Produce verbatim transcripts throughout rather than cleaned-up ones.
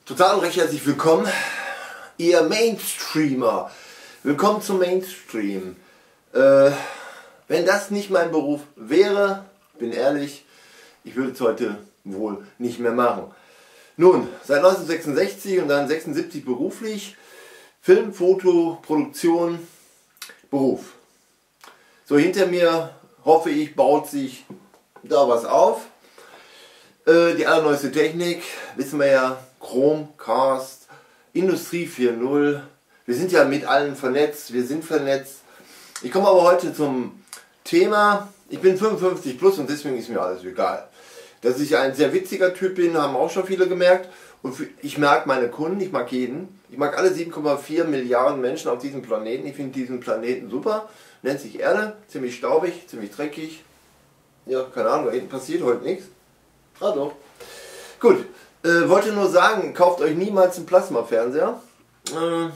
Total recht herzlich willkommen, ihr Mainstreamer. Willkommen zum Mainstream. Äh, wenn das nicht mein Beruf wäre, bin ehrlich, ich würde es heute wohl nicht mehr machen. Nun, seit neunzehnhundertsechsundsechzig und dann sechsundsiebzig beruflich, Film, Foto, Produktion, Beruf. So, hinter mir, hoffe ich, baut sich da was auf. Äh, die allerneueste Technik, wissen wir ja, Chromecast, Industrie vier Punkt null. Wir sind ja mit allen vernetzt, wir sind vernetzt. Ich komme aber heute zum Thema. Ich bin fünfundfünfzig plus und deswegen ist mir alles egal. Dass ich ein sehr witziger Typ bin, haben auch schon viele gemerkt. Und ich mag meine Kunden, ich mag jeden. Ich mag alle sieben Komma vier Milliarden Menschen auf diesem Planeten. Ich finde diesen Planeten super. Nennt sich Erde, ziemlich staubig, ziemlich dreckig. Ja, keine Ahnung, da hinten passiert heute nichts. Ah doch. Gut. Äh, wollte nur sagen, kauft euch niemals einen Plasmafernseher. Äh,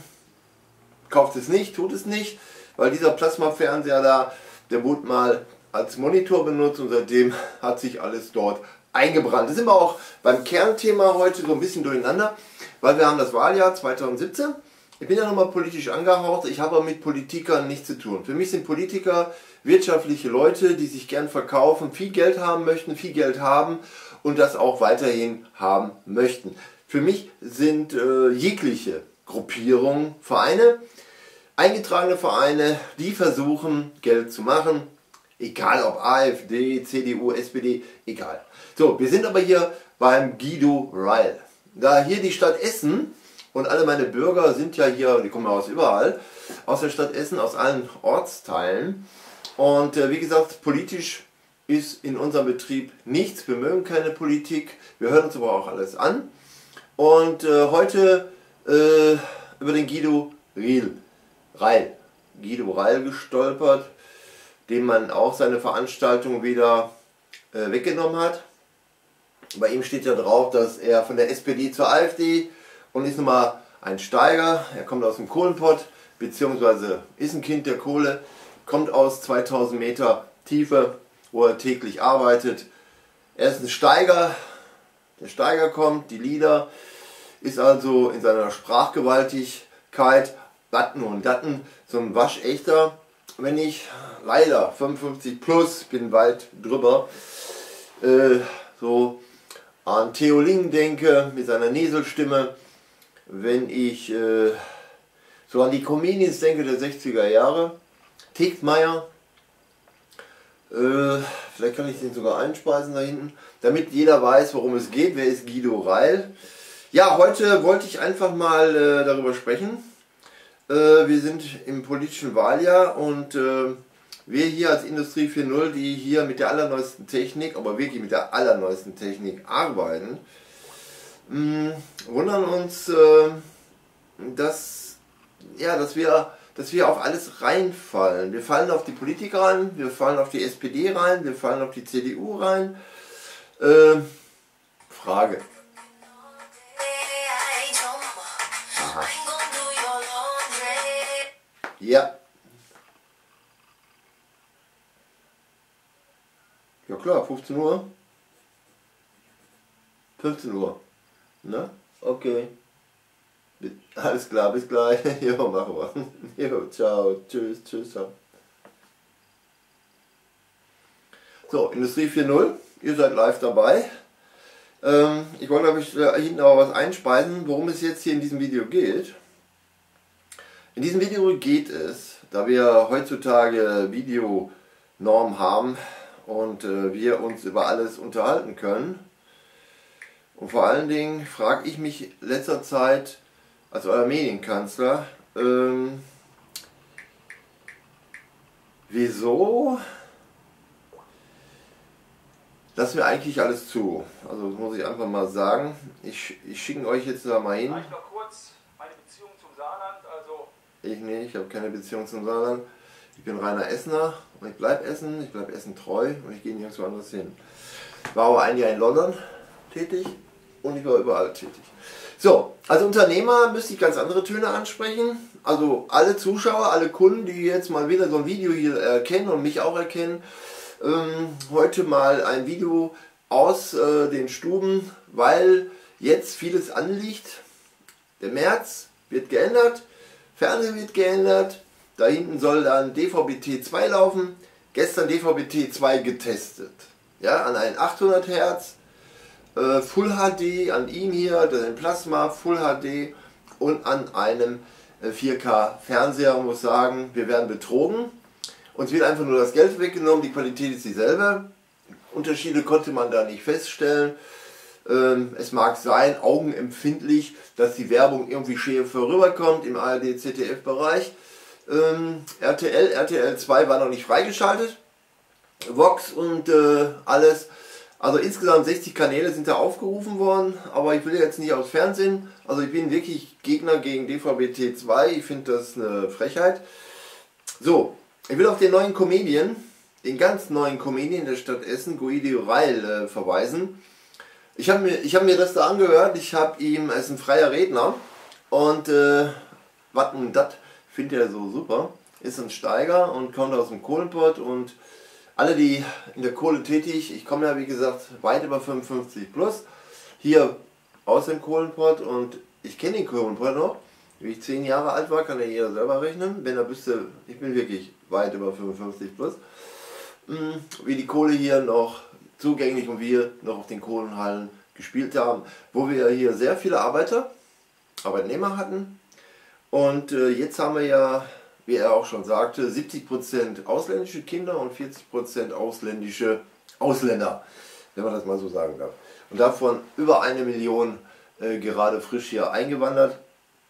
kauft es nicht, tut es nicht, weil dieser Plasmafernseher da, der wurde mal als Monitor benutzt und seitdem hat sich alles dort eingebrannt. Das sind wir auch beim Kernthema heute so ein bisschen durcheinander, weil wir haben das Wahljahr zweitausendsiebzehn. Ich bin ja nochmal politisch angehaucht, ich habe aber mit Politikern nichts zu tun. Für mich sind Politiker wirtschaftliche Leute, die sich gern verkaufen, viel Geld haben möchten, viel Geld haben und das auch weiterhin haben möchten. Für mich sind äh, jegliche Gruppierungen, Vereine, eingetragene Vereine, die versuchen Geld zu machen, egal ob AfD, C D U, S P D, egal. So, wir sind aber hier beim Guido Reil. Da hier die Stadt Essen und alle meine Bürger sind ja hier, die kommen ja aus überall, aus der Stadt Essen, aus allen Ortsteilen. Und äh, wie gesagt, politisch ist in unserem Betrieb nichts. Wir mögen keine Politik, wir hören uns aber auch alles an. Und äh, heute äh, über den Guido Reil, Reil, Guido Reil gestolpert, dem man auch seine Veranstaltung wieder äh, weggenommen hat. Bei ihm steht ja drauf, dass er von der S P D zur AfD und ist nun mal ein Steiger. Er kommt aus dem Kohlenpott, beziehungsweise ist ein Kind der Kohle, kommt aus zweitausend Meter Tiefe, wo er täglich arbeitet. Er ist ein Steiger, der Steiger kommt, die Lieder, ist also in seiner Sprachgewaltigkeit, Datten und Datten, so ein waschechter. Wenn ich leider fünfundfünfzig plus, bin weit drüber, äh, so an Theo Ling denke mit seiner Neselstimme, wenn ich äh, so an die Comedians denke der sechziger Jahre, Tegtmeier, äh, vielleicht kann ich den sogar einspeisen da hinten, damit jeder weiß, worum es geht. Wer ist Guido Reil? Ja, heute wollte ich einfach mal äh, darüber sprechen. Äh, wir sind im politischen Wahljahr und äh, wir hier als Industrie vier Punkt null, die hier mit der allerneuesten Technik, aber wirklich mit der allerneuesten Technik arbeiten, mh, wundern uns, äh, dass, ja, dass, wir, dass wir auf alles reinfallen. Wir fallen auf die Politiker rein, wir fallen auf die S P D rein, wir fallen auf die C D U rein. Äh, Frage. Aha. Ja. Ja klar, fünfzehn Uhr. fünfzehn Uhr. Ne? Okay. Alles klar, bis gleich. Jo, machen wir. Jo, ciao, tschüss, tschüss, ciao. So, Industrie vier Punkt null, ihr seid live dabei. Ähm, ich wollte euch da hinten aber was einspeisen, worum es jetzt hier in diesem Video geht. In diesem Video geht es, da wir heutzutage Videonormen haben und äh, wir uns über alles unterhalten können. Und vor allen Dingen frage ich mich letzter Zeit als euer Medienkanzler, ähm, wieso lassen wir eigentlich alles zu? Also das muss ich einfach mal sagen. Ich, ich schicke euch jetzt da mal hin. Vielleicht noch kurz meine Beziehung zum Saarland. Also ich nicht, ich habe keine Beziehung zum Saarland. Ich bin reiner Essener und ich bleibe Essen, ich bleibe Essen treu und ich gehe nirgendwo anders hin. Ich war aber ein Jahr in London tätig und ich war überall tätig. So, als Unternehmer müsste ich ganz andere Töne ansprechen. Also alle Zuschauer, alle Kunden, die jetzt mal wieder so ein Video hier erkennen und mich auch erkennen, ähm, heute mal ein Video aus äh, den Stuben, weil jetzt vieles anliegt. Der März wird geändert, Fernsehen wird geändert, da hinten soll dann D V B T zwei laufen, gestern D V B T zwei getestet, ja, an einen achthundert Hertz, äh, Full H D, an ihm hier, den Plasma, Full H D und an einem äh, vier K Fernseher. Ich muss sagen, wir werden betrogen, uns wird einfach nur das Geld weggenommen, die Qualität ist dieselbe, Unterschiede konnte man da nicht feststellen. Es mag sein, augenempfindlich, dass die Werbung irgendwie schräg vorüberkommt im A R D Z D F-Bereich. Ähm, R T L, R T L zwei war noch nicht freigeschaltet. Vox und äh, alles. Also insgesamt sechzig Kanäle sind da aufgerufen worden, aber ich will jetzt nicht aufs Fernsehen. Also ich bin wirklich Gegner gegen D V B T zwei. Ich finde das eine Frechheit. So, ich will auf den neuen Comedian, den ganz neuen Comedian der Stadt Essen, Guido Reil, äh, verweisen. Ich habe mir, ich hab mir das da angehört, ich habe ihm, er ist ein freier Redner und äh, was denn das findet er so super, ist ein Steiger und kommt aus dem Kohlenpott und alle, die in der Kohle tätig, ich komme ja wie gesagt weit über fünfundfünfzig plus, hier aus dem Kohlenpott und ich kenne den Kohlenpott noch, wie ich zehn Jahre alt war, kann ja jeder selber rechnen, wenn er wüsste, ich bin wirklich weit über fünfundfünfzig plus, wie die Kohle hier noch zugänglich und wir noch auf den Kohlenhallen gespielt haben, wo wir hier sehr viele Arbeiter, Arbeitnehmer hatten und äh, jetzt haben wir ja, wie er auch schon sagte, siebzig Prozent ausländische Kinder und vierzig Prozent ausländische Ausländer, wenn man das mal so sagen darf. Und davon über eine Million äh, gerade frisch hier eingewandert,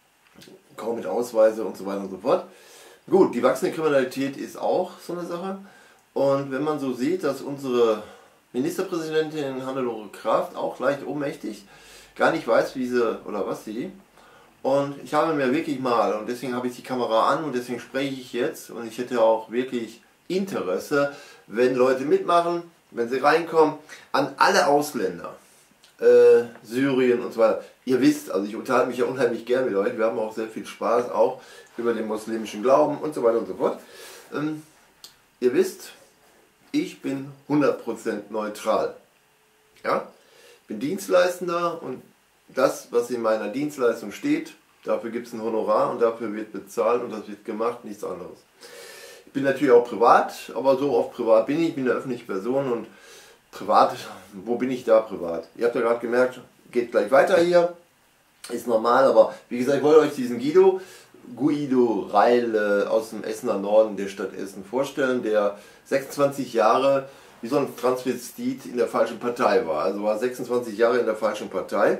kaum mit Ausweise und so weiter und so fort. Gut, die wachsende Kriminalität ist auch so eine Sache und wenn man so sieht, dass unsere Ministerpräsidentin Hannelore Kraft, auch leicht ohnmächtig, gar nicht weiß, wie sie oder was sie. Und ich habe mir wirklich mal, und deswegen habe ich die Kamera an und deswegen spreche ich jetzt, und ich hätte auch wirklich Interesse, wenn Leute mitmachen, wenn sie reinkommen, an alle Ausländer, äh, Syrien und so weiter. Ihr wisst, also ich unterhalte mich ja unheimlich gern mit euch, wir haben auch sehr viel Spaß, auch über den muslimischen Glauben und so weiter und so fort. Ähm, ihr wisst, ich bin hundert Prozent neutral. Ja? Ich bin Dienstleistender und das, was in meiner Dienstleistung steht, dafür gibt es ein Honorar und dafür wird bezahlt und das wird gemacht, nichts anderes. Ich bin natürlich auch privat, aber so oft privat bin ich, ich bin eine öffentliche Person und privat, wo bin ich da privat? Ihr habt ja gerade gemerkt, geht gleich weiter hier, ist normal, aber wie gesagt, ich wollte euch diesen Guido, Guido Reil äh, aus dem Essener Norden der Stadt Essen vorstellen, der sechsundzwanzig Jahre wie so ein Transvestit in der falschen Partei war. Also war sechsundzwanzig Jahre in der falschen Partei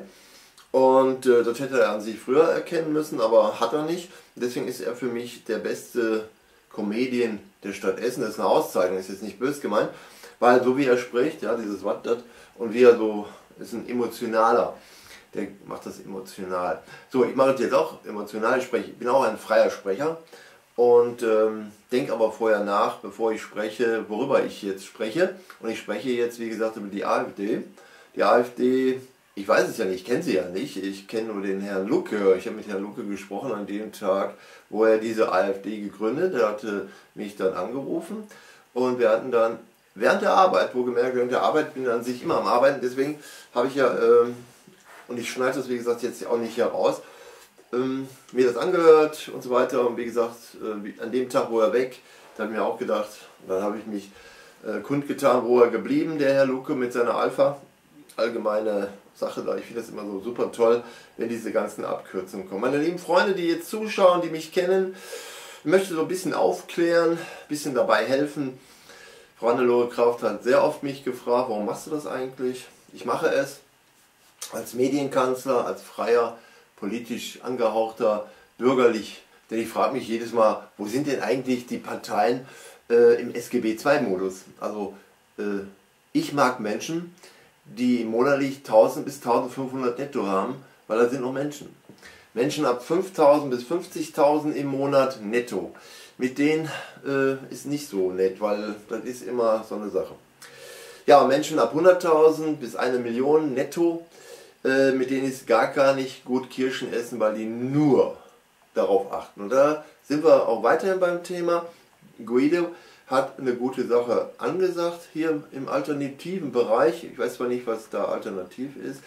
und äh, das hätte er an sich früher erkennen müssen, aber hat er nicht. Deswegen ist er für mich der beste Comedian der Stadt Essen. Das ist eine Auszeichnung, ist jetzt nicht böse gemeint, weil so wie er spricht, ja, dieses Wat dat und wie er so, ist ein emotionaler. Der macht das emotional. So, ich mache das jetzt auch emotional. Ich spreche, ich bin auch ein freier Sprecher und ähm, denke aber vorher nach, bevor ich spreche, worüber ich jetzt spreche. Und ich spreche jetzt, wie gesagt, über die AfD. Die AfD, ich weiß es ja nicht, ich kenne sie ja nicht. Ich kenne nur den Herrn Lucke. Ich habe mit Herrn Lucke gesprochen an dem Tag, wo er diese AfD gegründet hat. Er hatte mich dann angerufen und wir hatten dann während der Arbeit, wo gemerkt, während der Arbeit bin ich an sich immer am Arbeiten, deswegen habe ich ja... Ähm, und ich schneide das wie gesagt jetzt auch nicht heraus, ähm, mir das angehört und so weiter und wie gesagt, äh, an dem Tag, wo er weg, da habe ich mir auch gedacht, dann habe ich mich äh, kundgetan, wo er geblieben, der Herr Lucke mit seiner Alpha, allgemeine Sache da, ich finde das immer so super toll, wenn diese ganzen Abkürzungen kommen. Meine lieben Freunde, die jetzt zuschauen, die mich kennen, ich möchte so ein bisschen aufklären, ein bisschen dabei helfen. Frau Hannelore Kraft hat sehr oft mich gefragt, warum machst du das eigentlich? Ich mache es als Medienkanzler, als freier, politisch angehauchter, bürgerlich, denn ich frage mich jedes Mal, wo sind denn eigentlich die Parteien äh, im S G B zwei Modus? Also äh, ich mag Menschen, die monatlich tausend bis eintausendfünfhundert netto haben, weil das sind noch Menschen. Menschen ab fünftausend bis fünfzigtausend im Monat netto. Mit denen äh, ist nicht so nett, weil das ist immer so eine Sache. Ja, Menschen ab hunderttausend bis eine Million netto, äh, mit denen ist gar gar nicht gut Kirschen essen, weil die nur darauf achten. Und da sind wir auch weiterhin beim Thema. Guido hat eine gute Sache angesagt hier im alternativen Bereich. Ich weiß zwar nicht, was da alternativ ist.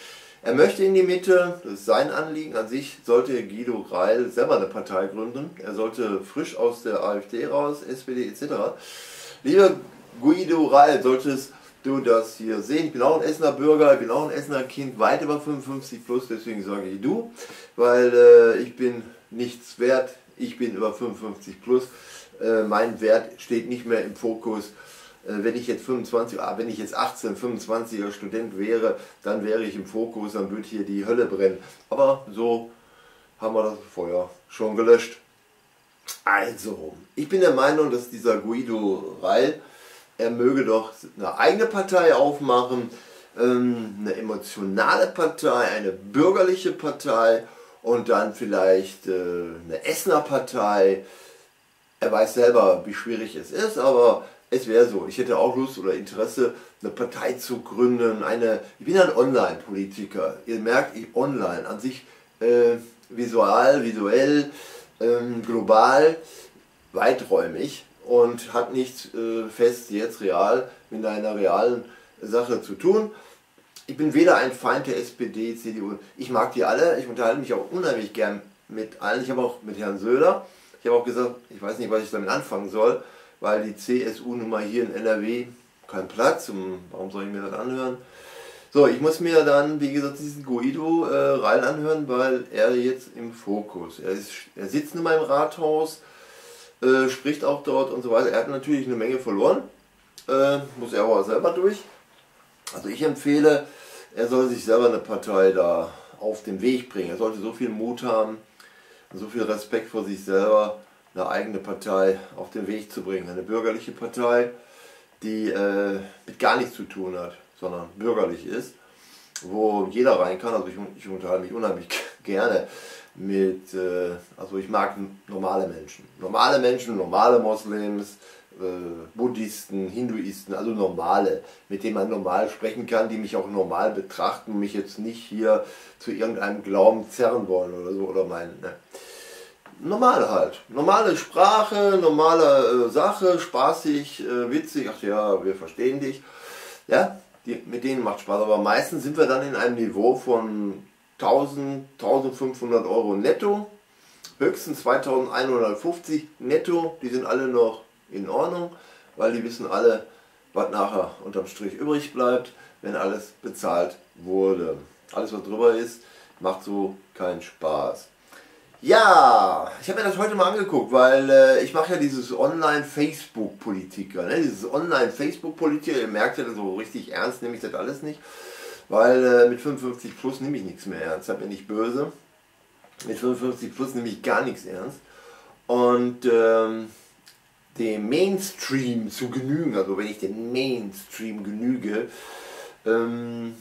Er möchte in die Mitte, das ist sein Anliegen. An sich sollte Guido Reil selber eine Partei gründen. Er sollte frisch aus der AfD raus, S P D et cetera. Lieber Guido Reil, solltest du das hier sehen. Ich bin auch ein Essener Bürger, ich bin auch ein Essener Kind, weit über fünfundfünfzig plus, deswegen sage ich du, weil äh, ich bin nichts wert, ich bin über fünfundfünfzig plus. Äh, mein Wert steht nicht mehr im Fokus. Wenn ich jetzt fünfundzwanzig, ah, wenn ich jetzt achtzehn, fünfundzwanziger Student wäre, dann wäre ich im Fokus, dann würde hier die Hölle brennen. Aber so haben wir das Feuer schon gelöscht. Also, ich bin der Meinung, dass dieser Guido Reil, er möge doch eine eigene Partei aufmachen, eine emotionale Partei, eine bürgerliche Partei und dann vielleicht eine Essener Partei. Er weiß selber, wie schwierig es ist, aber es wäre so, ich hätte auch Lust oder Interesse, eine Partei zu gründen. Eine, ich bin ein Online-Politiker. Ihr merkt, ich online an sich äh, visual, visuell, ähm, global, weiträumig und hat nichts äh, fest jetzt real mit einer realen Sache zu tun. Ich bin weder ein Feind der S P D, C D U. Ich mag die alle. Ich unterhalte mich auch unheimlich gern mit allen. Ich habe auch mit Herrn Söder. Ich habe auch gesagt, ich weiß nicht, was ich damit anfangen soll, weil die C S U nun mal hier in N R W keinen Platz, und warum soll ich mir das anhören? So, ich muss mir dann, wie gesagt, diesen Guido äh, Reil anhören, weil er jetzt im Fokus, er, ist, er sitzt in meinem Rathaus, äh, spricht auch dort und so weiter. Er hat natürlich eine Menge verloren, äh, muss er aber selber durch. Also ich empfehle, er soll sich selber eine Partei da auf den Weg bringen. Er sollte so viel Mut haben, so viel Respekt vor sich selber, eine eigene Partei auf den Weg zu bringen. Eine bürgerliche Partei, die äh, mit gar nichts zu tun hat, sondern bürgerlich ist, wo jeder rein kann. Also ich, ich unterhalte mich unheimlich gerne mit, äh, also ich mag normale Menschen. Normale Menschen, normale Moslems, äh, Buddhisten, Hinduisten, also normale, mit denen man normal sprechen kann, die mich auch normal betrachten und mich jetzt nicht hier zu irgendeinem Glauben zerren wollen oder so, oder meinen. Ne? Normal halt. Normale Sprache, normale äh, Sache, spaßig, äh, witzig, ach ja, wir verstehen dich. Ja, die, mit denen macht Spaß, aber meistens sind wir dann in einem Niveau von tausend, tausendfünfhundert Euro netto, höchstens zweitausendeinhundertfünfzig netto, die sind alle noch in Ordnung, weil die wissen alle, was nachher unterm Strich übrig bleibt, wenn alles bezahlt wurde. Alles, was drüber ist, macht so keinen Spaß. Ja, ich habe mir das heute mal angeguckt, weil äh, ich mache ja dieses Online-Facebook-Politiker, ne? Dieses Online-Facebook-Politiker, ihr merkt ja, so richtig ernst nehme ich das alles nicht, weil äh, mit fünfundfünfzig plus nehme ich nichts mehr ernst, seid mir nicht böse, mit fünfundfünfzig plus nehme ich gar nichts ernst und ähm, dem Mainstream zu genügen, also wenn ich dem Mainstream genüge, ähm,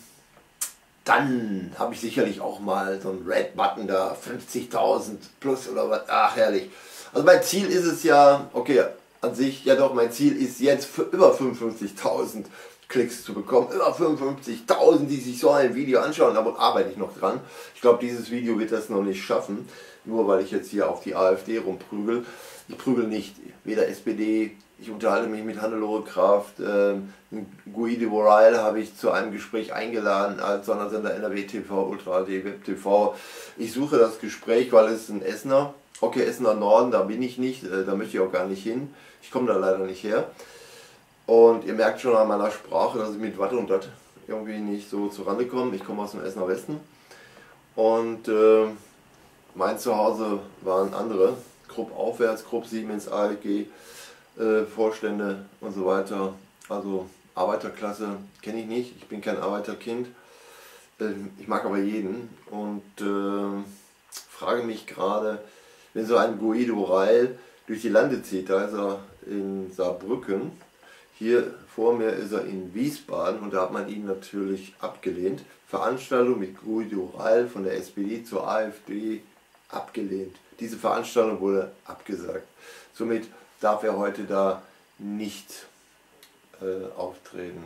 dann habe ich sicherlich auch mal so einen Red-Button da, fünfzigtausend plus oder was, ach herrlich. Also mein Ziel ist es ja, okay, an sich, ja doch, mein Ziel ist jetzt für über fünfundfünfzigtausend Klicks zu bekommen, über fünfundfünfzigtausend, die sich so ein Video anschauen, aber arbeite ich noch dran. Ich glaube, dieses Video wird das noch nicht schaffen, nur weil ich jetzt hier auf die AfD rumprügel. Ich prügel nicht, weder S P D, ich unterhalte mich mit Hannelore Kraft, äh, Guido Reil habe ich zu einem Gespräch eingeladen als Sondersender N R W T V, Ultra A D, Web T V. Ich suche das Gespräch, weil es ein Essener, okay, Essener Norden, da bin ich nicht, äh, da möchte ich auch gar nicht hin, ich komme da leider nicht her. Und ihr merkt schon an meiner Sprache, dass ich mit Watt und Dat irgendwie nicht so zurande komme. Ich komme aus dem Essener Westen und äh, mein Zuhause waren andere, Krupp aufwärts, Krupp Siemens, A L G, äh, Vorstände und so weiter. Also Arbeiterklasse kenne ich nicht, ich bin kein Arbeiterkind. Äh, ich mag aber jeden und äh, frage mich gerade, wenn so ein Guido Reil durch die Lande zieht, da ist er in Saarbrücken, hier vor mir ist er in Wiesbaden und da hat man ihn natürlich abgelehnt. Veranstaltung mit Guido Reil von der S P D zur AfD abgelehnt. Diese Veranstaltung wurde abgesagt. Somit darf er heute da nicht äh, auftreten.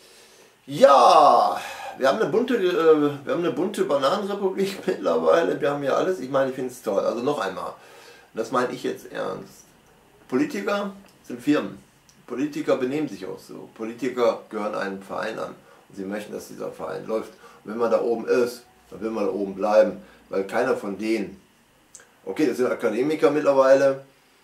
Ja, wir haben eine bunte, äh, wir haben eine bunte Bananenrepublik mittlerweile. Wir haben hier alles. Ich meine, ich finde es toll. Also noch einmal, das meine ich jetzt ernst. Politiker sind Firmen. Politiker benehmen sich auch so. Politiker gehören einem Verein an. Sie möchten, dass dieser Verein läuft. Und wenn man da oben ist, dann will man da oben bleiben, weil keiner von denen, okay, das sind Akademiker mittlerweile,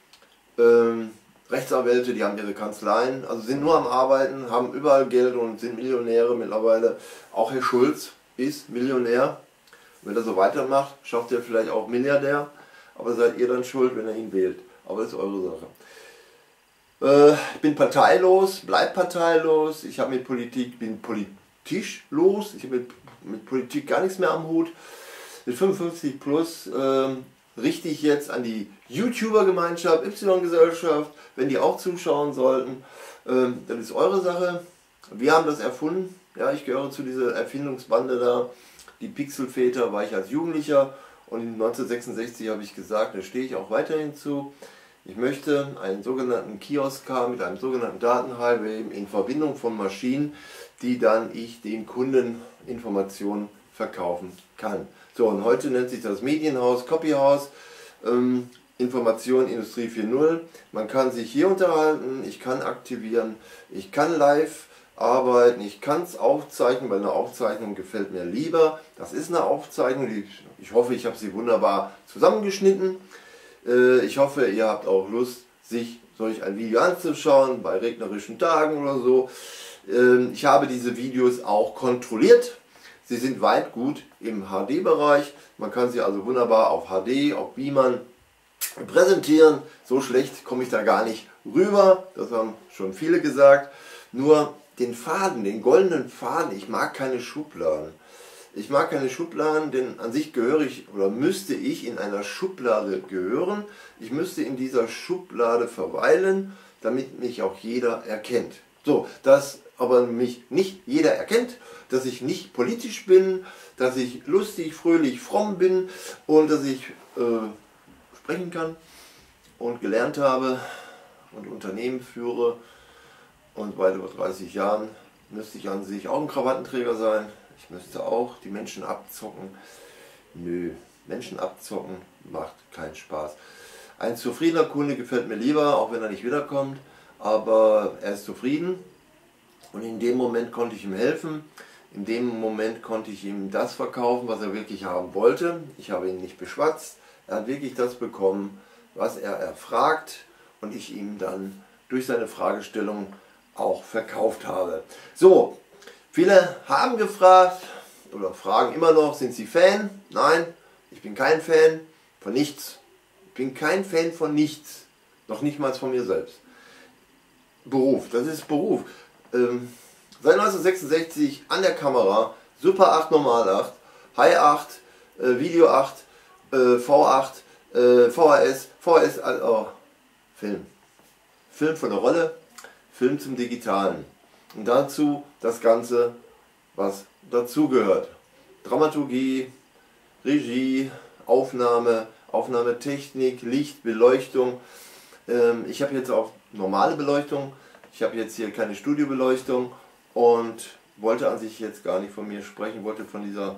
ähm, Rechtsanwälte, die haben ihre Kanzleien, also sind nur am Arbeiten, haben überall Geld und sind Millionäre mittlerweile. Auch Herr Schulz ist Millionär. Wenn er so weitermacht, schafft er vielleicht auch Milliardär. Aber seid ihr dann schuld, wenn er ihn wählt. Aber das ist eure Sache. Äh, ich bin parteilos, bleib parteilos. Ich habe mit Politik, bin politisch los. Ich habe mit, mit Politik gar nichts mehr am Hut. Mit fünfundfünfzig plus äh, richte ich jetzt an die YouTuber-Gemeinschaft, Y-Gesellschaft, wenn die auch zuschauen sollten. Äh, das ist eure Sache. Wir haben das erfunden. Ja, ich gehöre zu dieser Erfindungsbande da. Die Pixelväter war ich als Jugendlicher. Und neunzehnhundertsechsundsechzig habe ich gesagt, da stehe ich auch weiterhin zu. Ich möchte einen sogenannten Kiosk haben mit einem sogenannten Datenhighway in Verbindung von Maschinen, die dann ich den Kunden Informationen verkaufen kann. So, und heute nennt sich das Medienhaus, Copyhaus, ähm, Information Industrie vier Punkt null. Man kann sich hier unterhalten, ich kann aktivieren, ich kann live arbeiten, ich kann es aufzeichnen, weil eine Aufzeichnung gefällt mir lieber. Das ist eine Aufzeichnung, die, ich hoffe, ich habe sie wunderbar zusammengeschnitten. Äh, ich hoffe, ihr habt auch Lust, sich solch ein Video anzuschauen, bei regnerischen Tagen oder so. Äh, ich habe diese Videos auch kontrolliert. Sie sind weit gut im H D-Bereich. Man kann sie also wunderbar auf H D, auf Beamern präsentieren. So schlecht komme ich da gar nicht rüber. Das haben schon viele gesagt. Nur den Faden, den goldenen Faden, ich mag keine Schubladen. Ich mag keine Schubladen, denn an sich gehöre ich oder müsste ich in einer Schublade gehören. Ich müsste in dieser Schublade verweilen, damit mich auch jeder erkennt. So, dass aber mich nicht jeder erkennt, dass ich nicht politisch bin, dass ich lustig, fröhlich, fromm bin und dass ich äh, sprechen kann und gelernt habe und Unternehmen führe. Und bei über dreißig Jahren müsste ich an sich auch ein Krawattenträger sein. Ich müsste auch die Menschen abzocken. Nö, Menschen abzocken macht keinen Spaß. Ein zufriedener Kunde gefällt mir lieber, auch wenn er nicht wiederkommt. Aber er ist zufrieden. Und in dem Moment konnte ich ihm helfen. In dem Moment konnte ich ihm das verkaufen, was er wirklich haben wollte. Ich habe ihn nicht beschwatzt. Er hat wirklich das bekommen, was er erfragt. Und ich ihm dann durch seine Fragestellung auch verkauft habe. So, viele haben gefragt oder fragen immer noch, sind Sie Fan? Nein, ich bin kein Fan von nichts. Ich bin kein Fan von nichts. Noch nicht mal von mir selbst. Beruf, das ist Beruf. Ähm, seit neunzehnhundertsechsundsechzig an der Kamera, Super acht, Normal acht, High acht, äh, Video acht, äh, V acht, äh, V H S, V H S, oh, Film. Film von der Rolle. Film zum Digitalen. Und dazu das Ganze, was dazugehört. Dramaturgie, Regie, Aufnahme, Aufnahmetechnik, Licht, Beleuchtung. Ähm, ich habe jetzt auch normale Beleuchtung. Ich habe jetzt hier keine Studiobeleuchtung und wollte an sich jetzt gar nicht von mir sprechen, wollte von dieser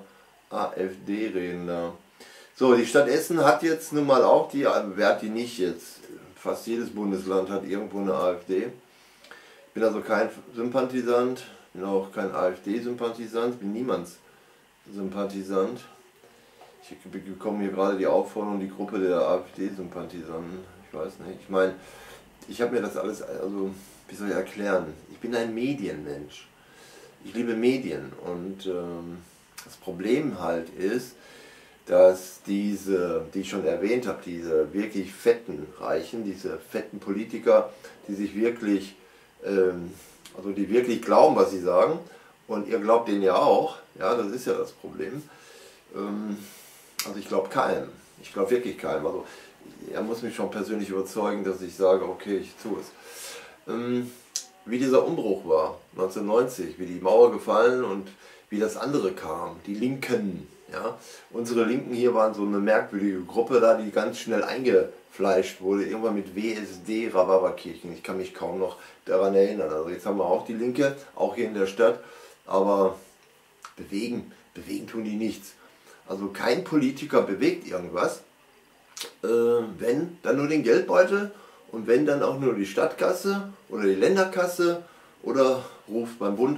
AfD reden. Da. So, die Stadt Essen hat jetzt nun mal auch die, wer hat die nicht jetzt? Fast jedes Bundesland hat irgendwo eine AfD. Ich bin also kein Sympathisant, bin auch kein AfD-Sympathisant, bin niemands Sympathisant. Ich bekomme hier gerade die Aufforderung, die Gruppe der AfD-Sympathisanten, ich weiß nicht. Ich meine, ich habe mir das alles, also wie soll ich erklären, ich bin ein Medienmensch. Ich liebe Medien und ähm, das Problem halt ist, dass diese, die ich schon erwähnt habe, diese wirklich fetten Reichen, diese fetten Politiker, die sich wirklich Ähm, also die wirklich glauben, was sie sagen, und ihr glaubt denen ja auch, ja, das ist ja das Problem. Ähm, also ich glaube keinem, ich glaube wirklich keinem, also er muss mich schon persönlich überzeugen, dass ich sage, okay, ich tue es. Ähm, wie dieser Umbruch war, neunzehnhundertneunzig, wie die Mauer gefallen und wie das andere kam, die Linken. Ja? Unsere Linken hier waren so eine merkwürdige Gruppe da, die ganz schnell eingefleischt wurde, irgendwann mit W S D, Rhabarberkirchen. Ich kann mich kaum noch daran erinnern. Also jetzt haben wir auch die Linke, auch hier in der Stadt, aber bewegen, bewegen tun die nichts. Also kein Politiker bewegt irgendwas, äh, wenn dann nur den Geldbeutel und wenn dann auch nur die Stadtkasse oder die Länderkasse oder ruft beim Bund an,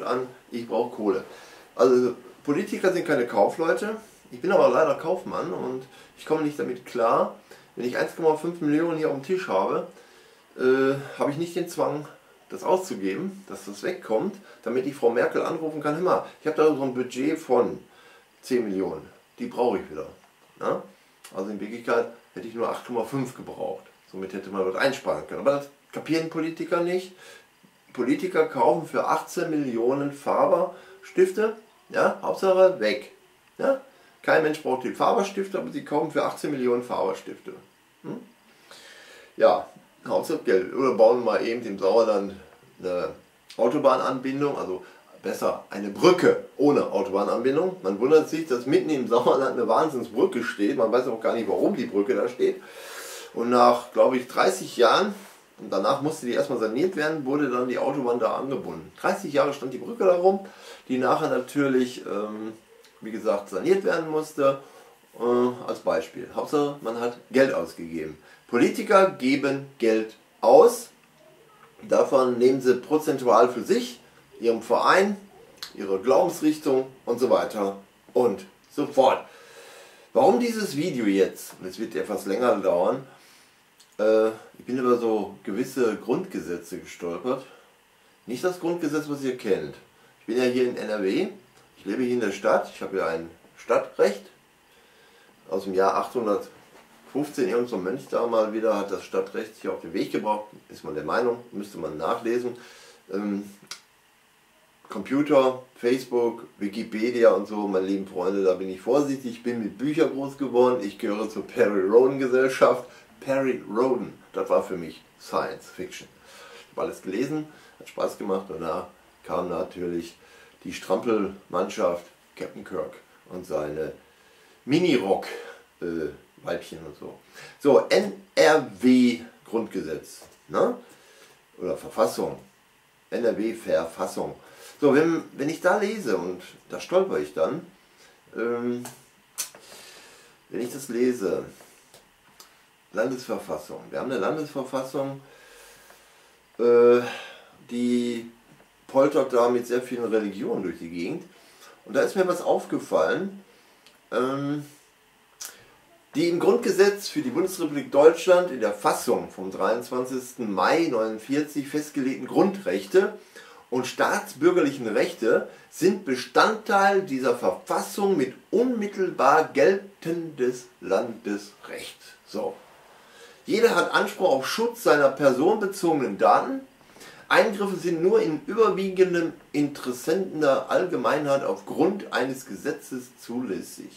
Ich brauche Kohle. Also Politiker sind keine Kaufleute. Ich bin aber leider Kaufmann und ich komme nicht damit klar. Wenn ich eins Komma fünf Millionen hier auf dem Tisch habe, äh, habe ich nicht den Zwang, das auszugeben, dass das wegkommt, damit ich Frau Merkel anrufen kann. Hör mal, ich habe da so ein Budget von zehn Millionen. Die brauche ich wieder. Ja? Also in Wirklichkeit hätte ich nur acht Komma fünf gebraucht. Somit hätte man dort einsparen können. Aber das kapieren Politiker nicht. Politiker kaufen für achtzehn Millionen Faberstifte. Ja, Hauptsache weg. Ja? Kein Mensch braucht die Faberstifte, aber sie kaufen für achtzehn Millionen Faberstifte. Hm? Ja, Hauptsache Geld. Oder bauen mal eben im Sauerland eine Autobahnanbindung, also besser eine Brücke ohne Autobahnanbindung. Man wundert sich, dass mitten im Sauerland eine Wahnsinnsbrücke steht. Man weiß auch gar nicht, warum die Brücke da steht. Und nach, glaube ich, dreißig Jahren, und danach musste die erstmal saniert werden, wurde dann die Autobahn da angebunden. dreißig Jahre stand die Brücke da rum, die nachher natürlich, ähm, wie gesagt, saniert werden musste. Äh, als Beispiel. Hauptsache, man hat Geld ausgegeben. Politiker geben Geld aus. Davon nehmen sie prozentual für sich, ihrem Verein, ihre Glaubensrichtung und so weiter und so fort. Warum dieses Video jetzt? Es wird etwas länger dauern. Äh, ich bin über so gewisse Grundgesetze gestolpert. Nicht das Grundgesetz, was ihr kennt. Ich bin ja hier in N R W. Ich lebe hier in der Stadt. Ich habe hier ein Stadtrecht aus dem Jahr achthundertfünfzehn. Irgend so ein Mönch da mal wieder hat das Stadtrecht hier auf den Weg gebracht. Ist man der Meinung, müsste man nachlesen. Ähm, Computer, Facebook, Wikipedia und so, meine lieben Freunde, da bin ich vorsichtig. Ich bin mit Büchern groß geworden. Ich gehöre zur Perry Rhodan Gesellschaft. Perry Rhodan, das war für mich Science Fiction. Ich habe alles gelesen, hat Spaß gemacht und da kam natürlich die Strampelmannschaft, Captain Kirk und seine Mini-Rock-Weibchen äh, und so. So, N R W Grundgesetz, ne? Oder Verfassung, N R W Verfassung. So, wenn, wenn ich da lese, und da stolper ich dann, ähm, wenn ich das lese, Landesverfassung. Wir haben eine Landesverfassung, äh, die poltert da mit sehr vielen Religionen durch die Gegend. Und da ist mir was aufgefallen, ähm, die im Grundgesetz für die Bundesrepublik Deutschland in der Fassung vom dreiundzwanzigsten Mai neunundvierzig festgelegten Grundrechte und staatsbürgerlichen Rechte sind Bestandteil dieser Verfassung mit unmittelbar geltendes Landesrecht. So. Jeder hat Anspruch auf Schutz seiner personenbezogenen Daten. Eingriffe sind nur in überwiegendem Interessenten der Allgemeinheit aufgrund eines Gesetzes zulässig.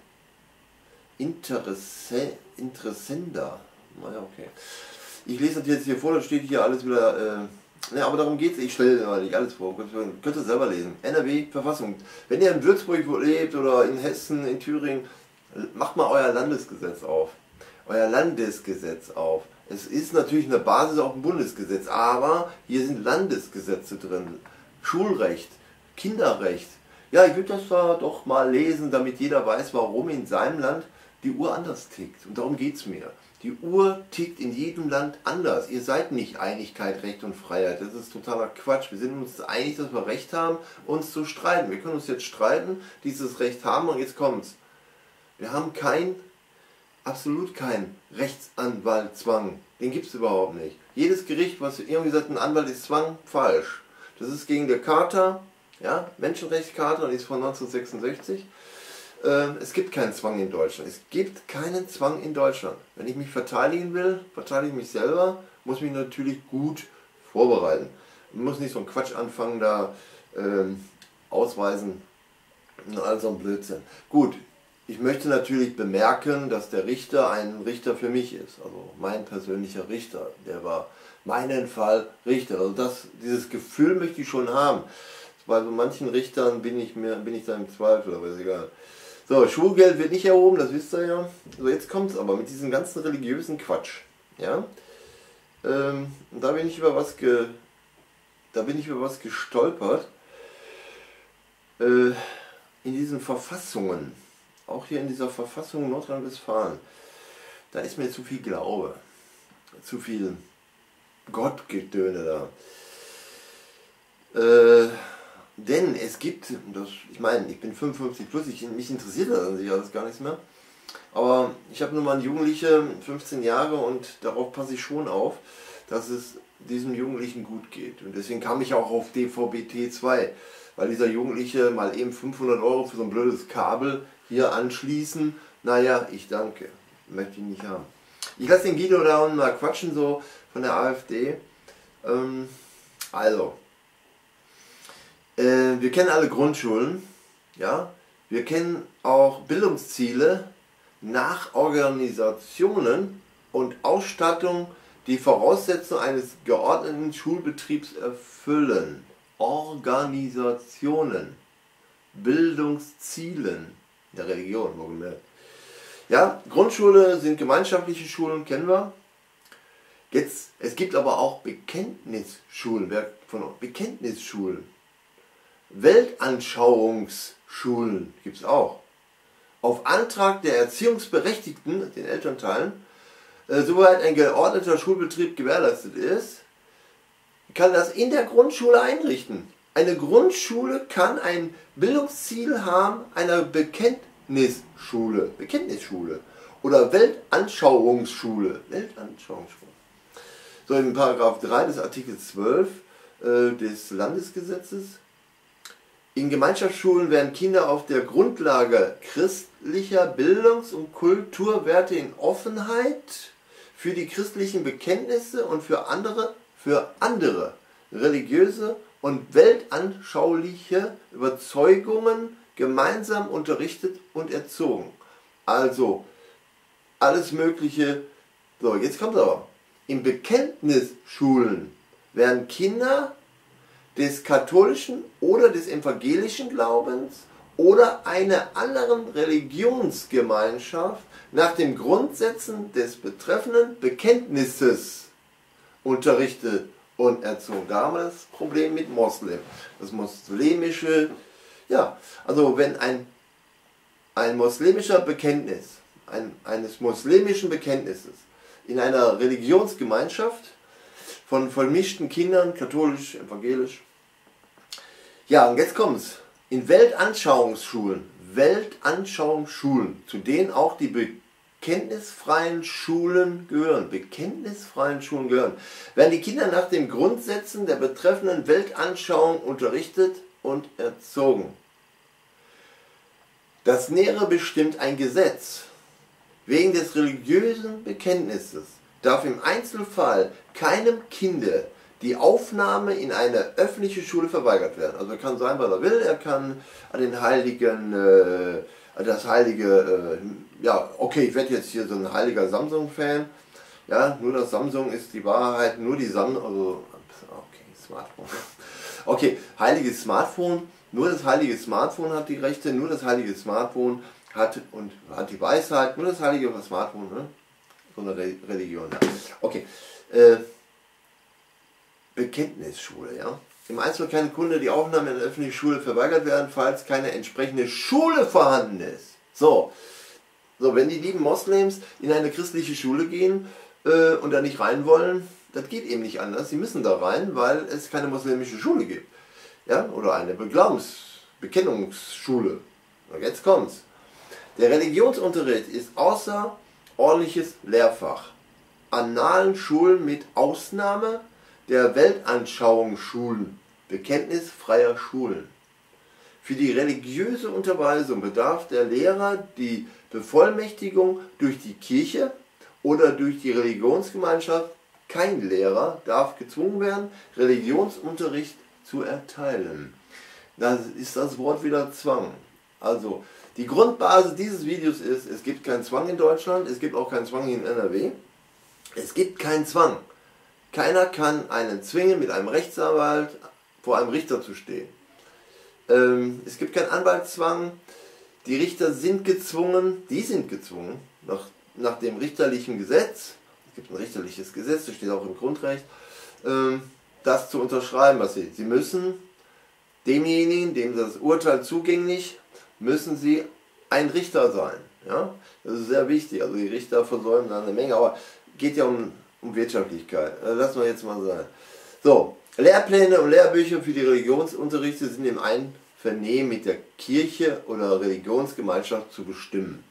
Interesse, Interessender. Naja, okay. Ich lese das jetzt hier vor, da steht hier alles wieder. Äh, ne, aber darum geht es. Ich stelle mal nicht alles vor. Könnt ihr selber lesen. N R W Verfassung. Wenn ihr in Würzburg lebt oder in Hessen, in Thüringen, macht mal euer Landesgesetz auf. Euer Landesgesetz auf. Es ist natürlich eine Basis auf dem Bundesgesetz, aber hier sind Landesgesetze drin. Schulrecht, Kinderrecht. Ja, ich würde das da doch mal lesen, damit jeder weiß, warum in seinem Land die Uhr anders tickt. Und darum geht es mir. Die Uhr tickt in jedem Land anders. Ihr seid nicht Einigkeit, Recht und Freiheit. Das ist totaler Quatsch. Wir sind uns einig, dass wir Recht haben, uns zu streiten. Wir können uns jetzt streiten, dieses Recht haben und jetzt kommt's. Wir haben kein absolut kein Rechtsanwaltzwang. Den gibt es überhaupt nicht. Jedes Gericht, was irgendwie sagt, ein Anwalt ist Zwang, falsch. Das ist gegen die Charta, ja, Menschenrechtscharta, die ist von neunzehnhundertsechsundsechzig. Ähm, es gibt keinen Zwang in Deutschland. Es gibt keinen Zwang in Deutschland. Wenn ich mich verteidigen will, verteidige ich mich selber, muss mich natürlich gut vorbereiten. Ich muss nicht so einen Quatsch anfangen, da ähm, ausweisen und all so ein Blödsinn. Gut. Ich möchte natürlich bemerken, dass der Richter ein Richter für mich ist, also mein persönlicher Richter, der war meinen Fall Richter. Also das, dieses Gefühl möchte ich schon haben. Bei so manchen Richtern bin ich, mir, bin ich da im Zweifel, aber ist egal. So, Schulgeld wird nicht erhoben, das wisst ihr ja. So, jetzt kommt es aber mit diesem ganzen religiösen Quatsch. Ja? Ähm, und da bin ich über was ge, da bin ich über was gestolpert. Äh, in diesen Verfassungen. Auch hier in dieser Verfassung Nordrhein-Westfalen, da ist mir zu viel Glaube, zu viel Gottgedöne da. Äh, denn es gibt, das, ich meine, ich bin fünfundfünfzig plus, ich, mich interessiert das an sich alles gar nichts mehr. Aber ich habe nun mal einen Jugendliche, fünfzehn Jahre, und darauf passe ich schon auf, dass es diesem Jugendlichen gut geht. Und deswegen kam ich auch auf D V B T zwei, weil dieser Jugendliche mal eben fünfhundert Euro für so ein blödes Kabel hier anschließen, naja, ich danke, möchte ich nicht haben. Ich lasse den Guido da unten mal quatschen, so von der AfD. Ähm, also, äh, wir kennen alle Grundschulen, ja, wir kennen auch Bildungsziele nach Organisationen und Ausstattung, die Voraussetzungen eines geordneten Schulbetriebs erfüllen. Organisationen, Bildungszielen der Religion, wohlgemerkt. Ja, Grundschule sind gemeinschaftliche Schulen, kennen wir. Jetzt, es gibt aber auch Bekenntnisschulen, wer von Bekenntnisschulen. Weltanschauungsschulen gibt es auch. Auf Antrag der Erziehungsberechtigten, den Elternteilen, äh, soweit ein geordneter Schulbetrieb gewährleistet ist, kann das in der Grundschule einrichten. Eine Grundschule kann ein Bildungsziel haben einer Bekenntnisschule, Bekenntnisschule oder Weltanschauungsschule. Weltanschauungsschule. So, in Paragraph drei des Artikels zwölf äh, des Landesgesetzes. In Gemeinschaftsschulen werden Kinder auf der Grundlage christlicher Bildungs- und Kulturwerte in Offenheit für die christlichen Bekenntnisse und für andere, für andere religiöse und weltanschauliche Überzeugungen gemeinsam unterrichtet und erzogen. Also alles Mögliche. So, jetzt kommt aber. In Bekenntnisschulen werden Kinder des katholischen oder des evangelischen Glaubens oder einer anderen Religionsgemeinschaft nach den Grundsätzen des betreffenden Bekenntnisses unterrichtet und erzogen. Da haben wir das Problem mit Moslem. Das moslemische, ja, also wenn ein, ein moslemischer Bekenntnis, ein, eines muslimischen Bekenntnisses in einer Religionsgemeinschaft von vermischten Kindern, katholisch, evangelisch. Ja, und jetzt kommt's. In Weltanschauungsschulen, Weltanschauungsschulen, zu denen auch die bekenntnisfreien Schulen gehören, bekenntnisfreien Schulen gehören, werden die Kinder nach den Grundsätzen der betreffenden Weltanschauung unterrichtet und erzogen. Das Nähere bestimmt ein Gesetz. Wegen des religiösen Bekenntnisses darf im Einzelfall keinem Kinde die Aufnahme in eine öffentliche Schule verweigert werden. Also er kann sein, was er will, er kann an den heiligen, äh, das heilige, äh, ja, okay, ich werde jetzt hier so ein heiliger Samsung-Fan, ja, nur das Samsung ist die Wahrheit, nur die Samsung, also, okay, Smartphone, okay, heiliges Smartphone, nur das heilige Smartphone hat die Rechte, nur das heilige Smartphone hat, und hat die Weisheit, nur das heilige Smartphone, ne? So eine Re Religion, ja. Okay, äh, Bekenntnisschule, ja. Im Einzelfall kann Kunde die Aufnahme in eine öffentliche Schule verweigert werden, falls keine entsprechende Schule vorhanden ist. So, so wenn die lieben Moslems in eine christliche Schule gehen äh, und da nicht rein wollen, das geht eben nicht anders. Sie müssen da rein, weil es keine muslimische Schule gibt. Ja, oder eine Glaubens-, Bekennungsschule. Und jetzt kommt's. Der Religionsunterricht ist außerordentliches Lehrfach. Annalen Schulen mit Ausnahme der Weltanschauungsschulen, bekenntnisfreier Schulen. Für die religiöse Unterweisung bedarf der Lehrer die Bevollmächtigung durch die Kirche oder durch die Religionsgemeinschaft. Kein Lehrer darf gezwungen werden, Religionsunterricht zu erteilen. Da ist das Wort wieder Zwang. Also, die Grundbasis dieses Videos ist, es gibt keinen Zwang in Deutschland, es gibt auch keinen Zwang in N R W. Es gibt keinen Zwang. Keiner kann einen zwingen, mit einem Rechtsanwalt vor einem Richter zu stehen. Ähm, es gibt keinen Anwaltszwang. Die Richter sind gezwungen, die sind gezwungen, nach, nach dem richterlichen Gesetz, es gibt ein richterliches Gesetz, das steht auch im Grundrecht, ähm, das zu unterschreiben, was sie, sie müssen demjenigen, dem das Urteil zugänglich, müssen sie ein Richter sein. Ja? Das ist sehr wichtig, also die Richter versäumen da eine Menge, aber geht ja um um Wirtschaftlichkeit. Lassen wir jetzt mal sein. So, Lehrpläne und Lehrbücher für die Religionsunterrichte sind im Vernehmen mit der Kirche oder Religionsgemeinschaft zu bestimmen.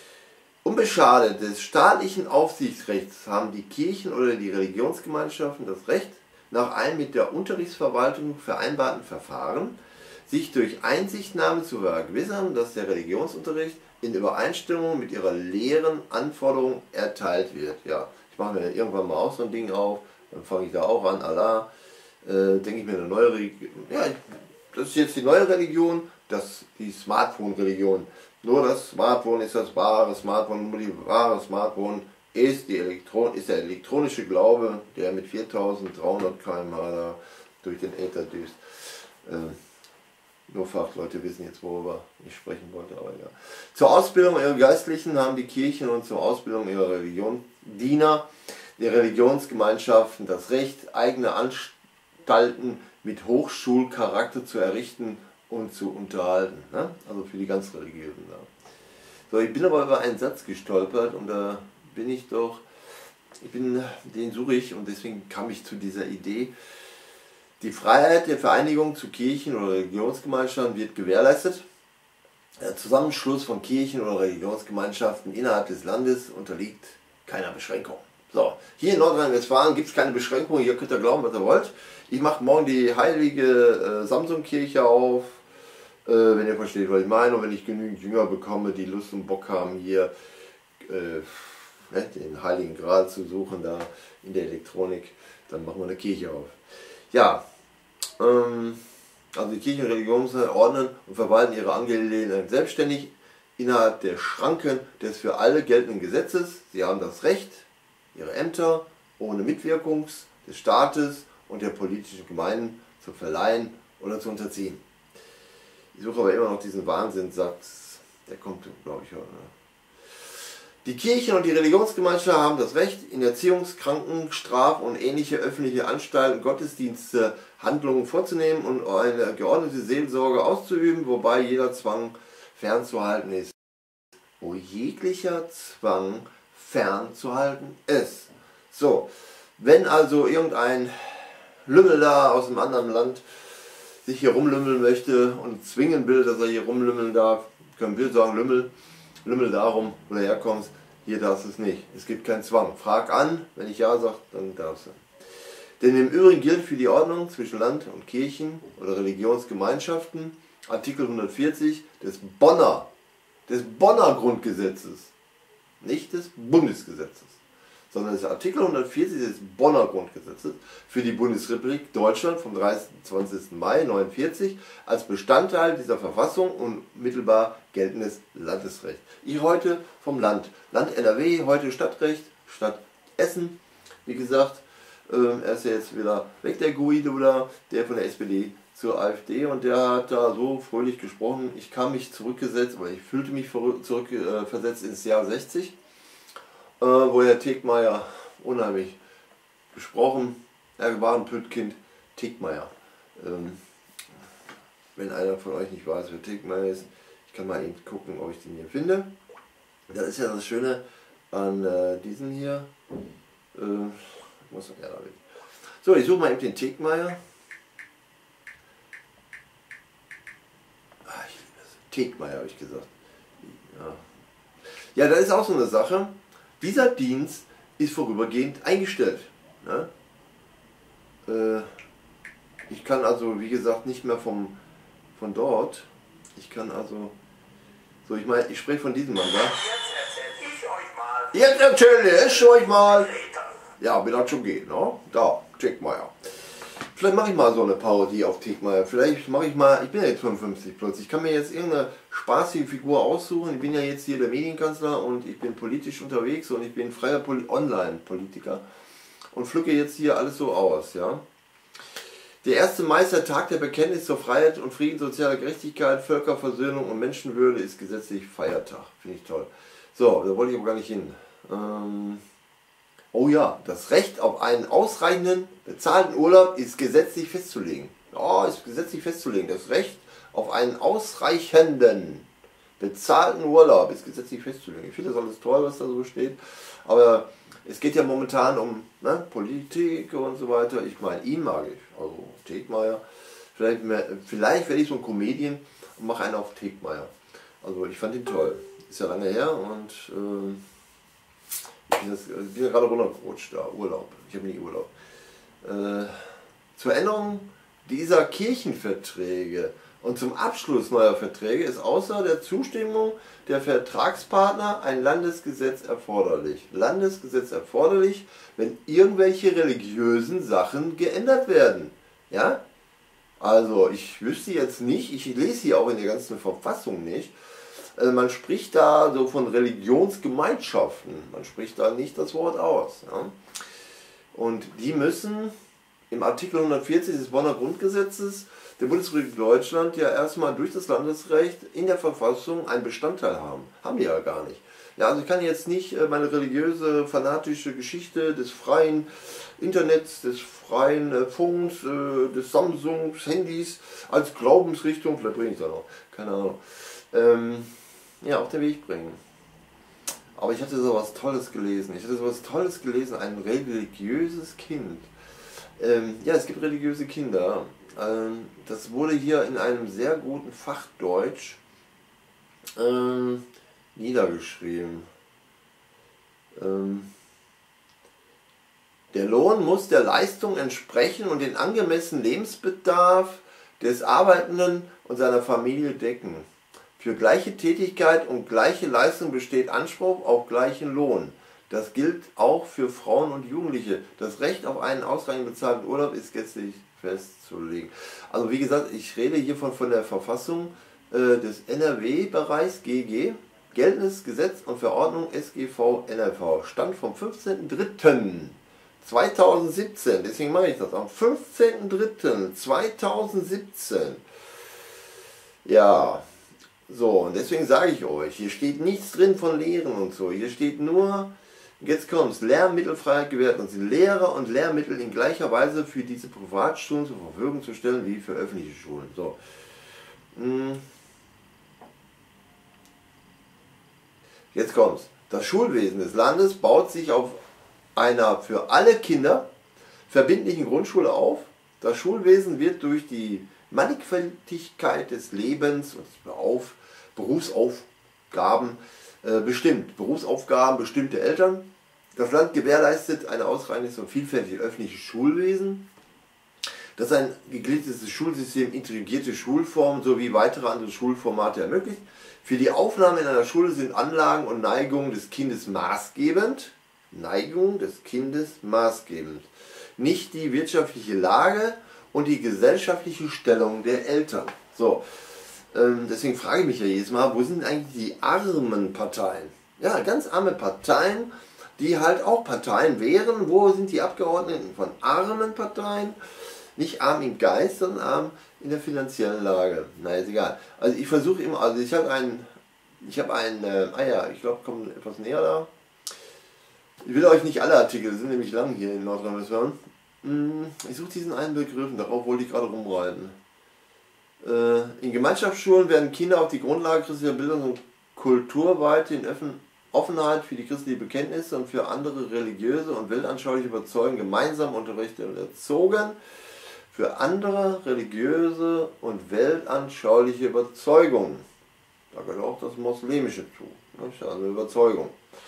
Unbeschadet des staatlichen Aufsichtsrechts haben die Kirchen oder die Religionsgemeinschaften das Recht, nach einem mit der Unterrichtsverwaltung vereinbarten Verfahren, sich durch Einsichtnahme zu vergewissern, dass der Religionsunterricht in Übereinstimmung mit ihrer Lehren Anforderungen erteilt wird. Ja, ich mache mir irgendwann mal auch so ein Ding auf, dann fange ich da auch an, Allah, äh, denke ich mir eine neue Religion, ja, das ist jetzt die neue Religion, das die Smartphone-Religion. Nur das Smartphone ist das wahre Smartphone, nur die wahre Smartphone ist, die Elektron ist der elektronische Glaube, der mit viertausenddreihundert Kilometer pro Stunde da durch den Äther düst. Äh, nur Fachleute wissen jetzt, worüber ich sprechen wollte, aber ja. Zur Ausbildung ihrer Geistlichen haben die Kirchen und zur Ausbildung ihrer Religion Diener der Religionsgemeinschaften das Recht, eigene Anstalten mit Hochschulcharakter zu errichten und zu unterhalten. Ne? Also für die ganz Religiösen da. So, ich bin aber über einen Satz gestolpert und da bin ich doch, ich bin, den suche ich und deswegen kam ich zu dieser Idee. Die Freiheit der Vereinigung zu Kirchen oder Religionsgemeinschaften wird gewährleistet. Der Zusammenschluss von Kirchen oder Religionsgemeinschaften innerhalb des Landes unterliegt keiner Beschränkung. So, hier in Nordrhein-Westfalen gibt es keine Beschränkung, hier könnt ihr glauben, was ihr wollt. Ich mache morgen die heilige äh, Samsung-Kirche auf, äh, wenn ihr versteht, was ich meine. Und wenn ich genügend Jünger bekomme, die Lust und Bock haben, hier äh, ne, den Heiligen Gral zu suchen, da in der Elektronik, dann machen wir eine Kirche auf. Ja, ähm, also die Kirchen und Religionen ordnen und verwalten ihre Angelegenheiten selbstständig innerhalb der Schranken des für alle geltenden Gesetzes. Sie haben das Recht, ihre Ämter ohne Mitwirkung des Staates und der politischen Gemeinden zu verleihen oder zu unterziehen. Ich suche aber immer noch diesen Wahnsinnssatz, der kommt, glaube ich, heute. Die Kirchen und die Religionsgemeinschaften haben das Recht, in Erziehungs-, Kranken-, Straf- und ähnliche öffentliche Anstalten Gottesdienste, Handlungen vorzunehmen und eine geordnete Seelsorge auszuüben, wobei jeder Zwang fernzuhalten ist. Wo jeglicher Zwang fernzuhalten ist. So, wenn also irgendein Lümmel da aus einem anderen Land sich hier rumlümmeln möchte und zwingen will, dass er hier rumlümmeln darf, können wir sagen, Lümmel, Lümmel darum, wo du herkommst, hier darfst du es nicht. Es gibt keinen Zwang. Frag an, wenn ich ja sage, dann darfst du. Denn im Übrigen gilt für die Ordnung zwischen Land und Kirchen oder Religionsgemeinschaften Artikel hundertvierzig des Bonner, des Bonner Grundgesetzes, nicht des Bundesgesetzes, sondern des Artikel hundertvierzig des Bonner Grundgesetzes für die Bundesrepublik Deutschland vom dreiundzwanzigsten Mai neunundvierzig als Bestandteil dieser Verfassung und mittelbar geltendes Landesrecht. Ich heute vom Land. Land N R W, heute Stadtrecht, Stadt Essen. Wie gesagt, äh, er ist ja jetzt wieder weg, der Guido da, der von der S P D zur AfD, und der hat da so fröhlich gesprochen. Ich kam mich zurückgesetzt, oder ich fühlte mich zurückversetzt äh, ins Jahr sechzig. Äh, wo Herr Tegmeier unheimlich gesprochen, er war ein Püttkind, Tegmeier. Ähm, wenn einer von euch nicht weiß, wer Tegmeier ist, ich kann mal eben gucken, ob ich den hier finde. Das ist ja das Schöne an äh, diesen hier. Äh, muss, ja, da bin ich. So, ich suche mal eben den Tegmeier. Ah, ich liebe es. Tegmeier habe ich gesagt. Ja. Ja, das ist auch so eine Sache. Dieser Dienst ist vorübergehend eingestellt. Ne? Äh, ich kann also, wie gesagt, nicht mehr vom, von dort. Ich kann also, so ich meine, ich spreche von diesem Mann, da. Jetzt erzähle ich euch mal. Ja, wie das schon geht, ne? Da, Tegmeier. Vielleicht mache ich mal so eine Parodie auf Tegmeier. Vielleicht mache ich mal, ich bin ja jetzt fünfundfünfzig plus, ich kann mir jetzt irgendeine spaßige Figur aussuchen. Ich bin ja jetzt hier der Medienkanzler und ich bin politisch unterwegs und ich bin freier Pol- Online-Politiker und pflücke jetzt hier alles so aus, ja. Der erste Mai ist der Tag der Bekenntnis zur Freiheit und Frieden, sozialer Gerechtigkeit, Völkerversöhnung und Menschenwürde ist gesetzlich Feiertag. Finde ich toll. So, da wollte ich aber gar nicht hin. Ähm Oh ja, das Recht auf einen ausreichenden, bezahlten Urlaub ist gesetzlich festzulegen. Ja, ist gesetzlich festzulegen. Das Recht auf einen ausreichenden, bezahlten Urlaub ist gesetzlich festzulegen. Ich finde das alles toll, was da so steht. Aber es geht ja momentan um ne, Politik und so weiter. Ich meine, ihn mag ich. Also Tegmeier Vielleicht, mehr, vielleicht werde ich so ein Comedian und mache einen auf Tegmeier. Also ich fand ihn toll. Ist ja lange her und äh, ich bin, das, ich bin ja gerade runtergerutscht da, Urlaub. Ich habe nie Urlaub. Äh, zur Änderung dieser Kirchenverträge und zum Abschluss neuer Verträge ist außer der Zustimmung der Vertragspartner ein Landesgesetz erforderlich. Landesgesetz erforderlich, wenn irgendwelche religiösen Sachen geändert werden. Ja? Also ich wüsste jetzt nicht, ich lese hier auch in der ganzen Verfassung nicht, also man spricht da so von Religionsgemeinschaften, man spricht da nicht das Wort aus. Ja? Und die müssen im Artikel hundertvierzig des Bonner Grundgesetzes der Bundesrepublik Deutschland ja erstmal durch das Landesrecht in der Verfassung einen Bestandteil haben. Haben die ja gar nicht. Ja, also ich kann jetzt nicht meine religiöse, fanatische Geschichte des freien Internets, des freien äh, Funks, äh, des Samsungs, Handys als Glaubensrichtung, vielleicht bringe ich da noch, keine Ahnung, ähm, ja, auf den Weg bringen. Aber ich hatte so was Tolles gelesen. Ich hatte so was Tolles gelesen, ein religiöses Kind. Ähm, ja, es gibt religiöse Kinder. Ähm, das wurde hier in einem sehr guten Fachdeutsch ähm, niedergeschrieben. Ähm, der Lohn muss der Leistung entsprechen und den angemessenen Lebensbedarf des Arbeitenden und seiner Familie decken. Für gleiche Tätigkeit und gleiche Leistung besteht Anspruch auf gleichen Lohn. Das gilt auch für Frauen und Jugendliche. Das Recht auf einen ausreichend bezahlten Urlaub ist gesetzlich festzulegen. Also wie gesagt, ich rede hiervon von der Verfassung äh, des N R W-Bereichs G G. Geltendes Gesetz und Verordnung S G V N R V. Stand vom fünfzehnten dritten zweitausendsiebzehn. Deswegen mache ich das. Am fünfzehnten dritten zweitausendsiebzehn. Ja. So, und deswegen sage ich euch, hier steht nichts drin von Lehren und so. Hier steht nur, jetzt kommt's, Lehrmittelfreiheit gewährt und sind Lehrer und Lehrmittel in gleicher Weise für diese Privatschulen zur Verfügung zu stellen wie für öffentliche Schulen. So. Jetzt kommt's. Das Schulwesen des Landes baut sich auf einer für alle Kinder verbindlichen Grundschule auf. Das Schulwesen wird durch die Mannigfaltigkeit des Lebens und auf Berufsaufgaben äh, bestimmt. Berufsaufgaben bestimmte Eltern. Das Land gewährleistet ein ausreichendes und vielfältiges öffentliches Schulwesen, das ein gegliedertes Schulsystem, integrierte Schulformen sowie weitere andere Schulformate ermöglicht. Für die Aufnahme in einer Schule sind Anlagen und Neigungen des Kindes maßgebend. Neigung des Kindes maßgebend. Nicht die wirtschaftliche Lage und die gesellschaftliche Stellung der Eltern. So, ähm, deswegen frage ich mich ja jedes Mal, wo sind eigentlich die armen Parteien? Ja, ganz arme Parteien, die halt auch Parteien wären. Wo sind die Abgeordneten von armen Parteien? Nicht arm im Geist, sondern arm in der finanziellen Lage. Na, ist egal. Also ich versuche immer, also ich habe einen, ich habe einen, äh, ah ja, ich glaube, kommt etwas näher da. Ich will euch nicht alle Artikel, sind nämlich lang hier in Nordrhein-Westfalen. Ich suche diesen einen Begriff, darauf wollte ich gerade rumreiten. In Gemeinschaftsschulen werden Kinder auf die Grundlage christlicher Bildung und Kulturweite in Offenheit für die christliche Bekenntnisse und für andere religiöse und weltanschauliche Überzeugungen gemeinsam unterrichtet und erzogen. Für andere religiöse und weltanschauliche Überzeugungen. Da gehört auch das Moslemische zu. Also eine Überzeugung.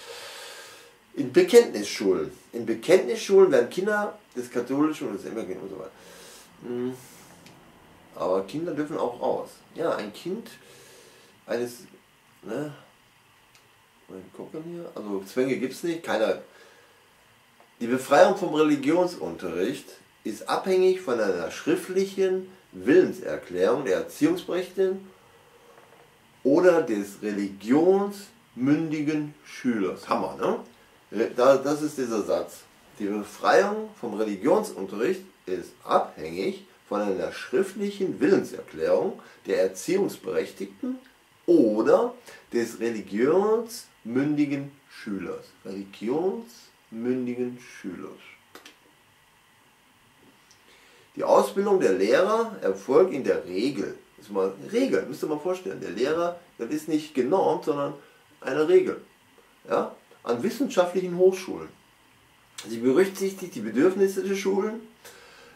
In Bekenntnisschulen. In Bekenntnisschulen werden Kinder des katholischen und des Evangelischen und so weiter. Aber Kinder dürfen auch raus. Ja, ein Kind eines, ne, mal gucken hier, also Zwänge gibt es nicht, keiner. Die Befreiung vom Religionsunterricht ist abhängig von einer schriftlichen Willenserklärung der Erziehungsberechtigten oder des religionsmündigen Schülers. Hammer, ne? Das ist dieser Satz. Die Befreiung vom Religionsunterricht ist abhängig von einer schriftlichen Willenserklärung der Erziehungsberechtigten oder des religionsmündigen Schülers. Religionsmündigen Schülers. Die Ausbildung der Lehrer erfolgt in der Regel, das ist mal eine Regel, müsst ihr mal vorstellen, der Lehrer, das ist nicht genormt, sondern eine Regel. Ja? An wissenschaftlichen Hochschulen. Sie berücksichtigt die Bedürfnisse der Schulen,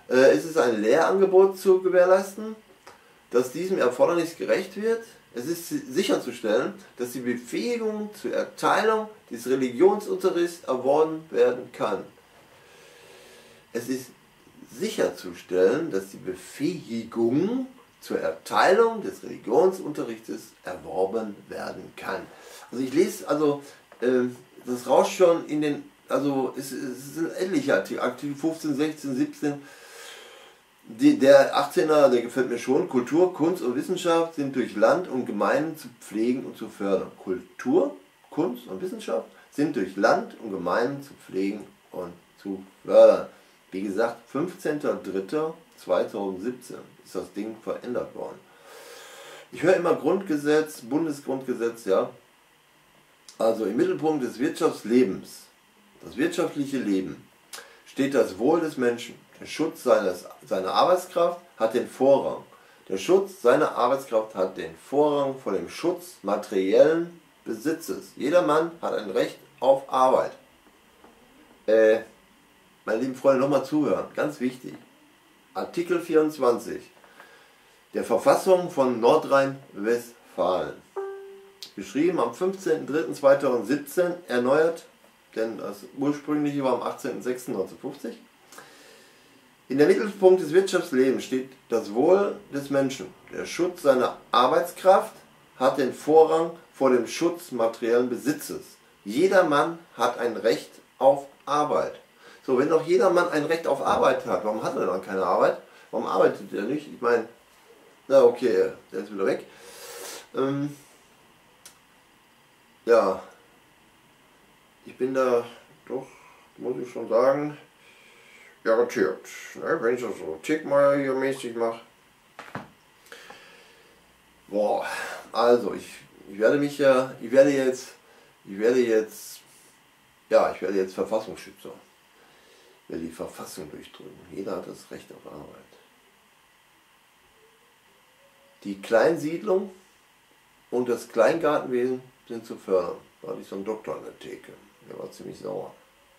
Äh, es ist ein Lehrangebot zu gewährleisten, dass diesem Erfordernis gerecht wird. Es ist sicherzustellen, dass die Befähigung zur Erteilung des Religionsunterrichts erworben werden kann. Es ist sicherzustellen, dass die Befähigung zur Erteilung des Religionsunterrichtes erworben werden kann. Also ich lese, also äh, das rauscht schon in den, also es, es sind etliche Artikel, Artikel fünfzehn, sechzehn, siebzehn, die, der achtzehner, der gefällt mir schon. Kultur, Kunst und Wissenschaft sind durch Land und Gemeinden zu pflegen und zu fördern. Kultur, Kunst und Wissenschaft sind durch Land und Gemeinden zu pflegen und zu fördern. Wie gesagt, fünfzehnter dritter zweitausendsiebzehn ist das Ding verändert worden. Ich höre immer Grundgesetz, Bundesgrundgesetz, ja. Also im Mittelpunkt des Wirtschaftslebens, das wirtschaftliche Leben, steht das Wohl des Menschen. Der Schutz seines, seiner Arbeitskraft hat den Vorrang. Der Schutz seiner Arbeitskraft hat den Vorrang vor dem Schutz materiellen Besitzes. Jeder Mann hat ein Recht auf Arbeit. Äh, meine lieben Freunde, nochmal zuhören, ganz wichtig. Artikel vierundzwanzig der Verfassung von Nordrhein-Westfalen. Geschrieben am fünfzehnten dritten zweitausendsiebzehn, erneuert, denn das ursprüngliche war am achtzehnten sechsten neunzehnhundertfünfzig. In der Mittelpunkt des Wirtschaftslebens steht das Wohl des Menschen. Der Schutz seiner Arbeitskraft hat den Vorrang vor dem Schutz materiellen Besitzes. Jeder Mann hat ein Recht auf Arbeit. So, wenn doch jeder Mann ein Recht auf Arbeit hat, warum hat er dann keine Arbeit? Warum arbeitet er nicht? Ich meine, na okay, der ist wieder weg. Ähm, ja, ich bin da doch, muss ich schon sagen, irritiert. Ne? Wenn ich das so Tickmeier hier mäßig mache. Boah, also ich, ich werde mich ja, ich werde jetzt, ich werde jetzt, ja, ich werde jetzt Verfassungsschützer. Ich werde die Verfassung durchdrücken. Jeder hat das Recht auf Arbeit. Die Kleinsiedlung und das Kleingartenwesen sind zu fördern. Da hatte ich so einen Doktor an der Theke. Der war ziemlich sauer.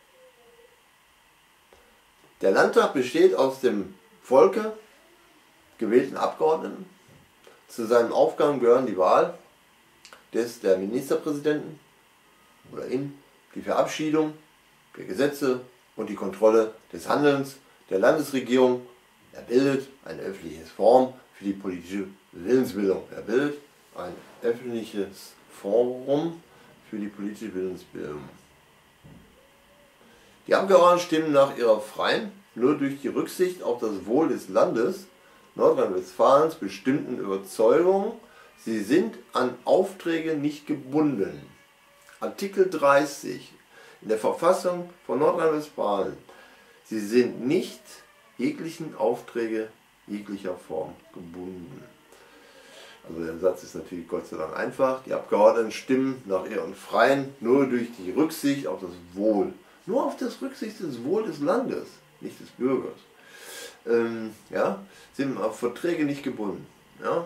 Der Landtag besteht aus dem Volke gewählten Abgeordneten. Zu seinen Aufgaben gehören die Wahl des der Ministerpräsidenten oder in die Verabschiedung der Gesetze und die Kontrolle des Handelns der Landesregierung. Er bildet eine öffentliche Form für die politische Willensbildung. Er bildet ein öffentliches Forum für die politische Willensbildung. Die Abgeordneten stimmen nach ihrer freien, nur durch die Rücksicht auf das Wohl des Landes Nordrhein-Westfalens bestimmten Überzeugung. Sie sind an Aufträge nicht gebunden. Artikel dreißig in der Verfassung von Nordrhein-Westfalen. Sie sind nicht jeglichen Aufträge jeglicher Form gebunden. Also der Satz ist natürlich Gott sei Dank einfach. Die Abgeordneten stimmen nach ihren Freien nur durch die Rücksicht auf das Wohl. Nur auf das Rücksicht des Wohl des Landes, nicht des Bürgers. Ähm, ja, sind auf Verträge nicht gebunden. Ja.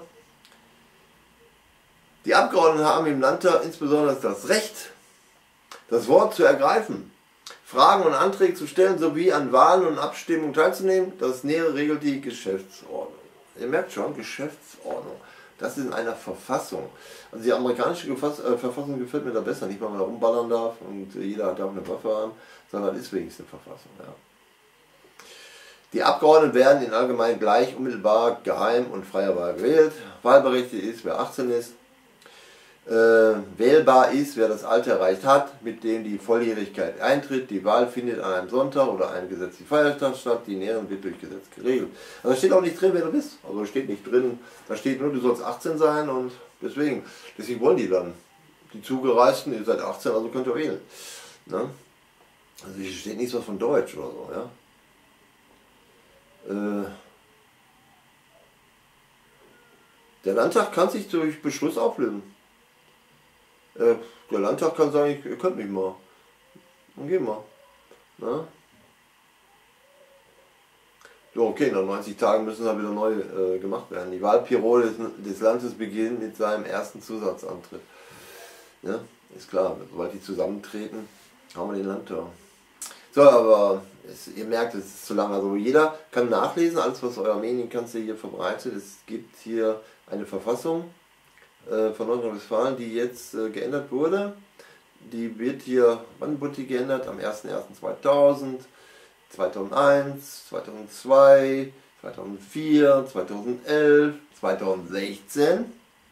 Die Abgeordneten haben im Landtag insbesondere das Recht, das Wort zu ergreifen, Fragen und Anträge zu stellen sowie an Wahlen und Abstimmungen teilzunehmen. Das Nähere regelt die Geschäftsordnung. Ihr merkt schon, Geschäftsordnung. Das ist in einer Verfassung. Also die amerikanische Gefass, äh, Verfassung gefällt mir da besser, nicht weil man da rumballern darf und äh, jeder darf eine Waffe haben, sondern ist wenigstens eine Verfassung. Ja. Die Abgeordneten werden in allgemein gleich, unmittelbar, geheim und freier Wahl gewählt. Wahlberechtigt ist, wer achtzehn ist. Äh, wählbar ist, wer das Alter erreicht hat, mit dem die Volljährigkeit eintritt. Die Wahl findet an einem Sonntag oder einem gesetzlichen Feiertag statt. Die Näheren wird durch Gesetz geregelt. Also da steht auch nicht drin, wer du bist. Also steht nicht drin, da steht nur, du sollst achtzehn sein und deswegen, deswegen wollen die dann. Die Zugereisten, ihr seid achtzehn, also könnt ihr wählen. Ne? Also hier steht nichts was von Deutsch oder so, ja. Äh, der Landtag kann sich durch Beschluss auflösen. Äh, der Landtag kann sagen, ihr könnt mich mal. Dann gehen wir. Na? So, okay, nach neunzig Tagen müssen dann wieder neu äh, gemacht werden. Die Wahlperiode des, des Landes beginnt mit seinem ersten Zusatzantritt. Ja, ist klar, sobald die zusammentreten, haben wir den Landtag. So, aber es, ihr merkt, es ist zu lang. Also jeder kann nachlesen, alles was euer Medienkanzler hier verbreitet. Es gibt hier eine Verfassung äh, von Nordrhein-Westfalen, die jetzt äh, geändert wurde. Die wird hier, wann wurde die geändert? Am ersten ersten zweitausend, zweitausendeins, zweitausendzwei, zweitausendvier, zweitausendelf, zweitausendsechzehn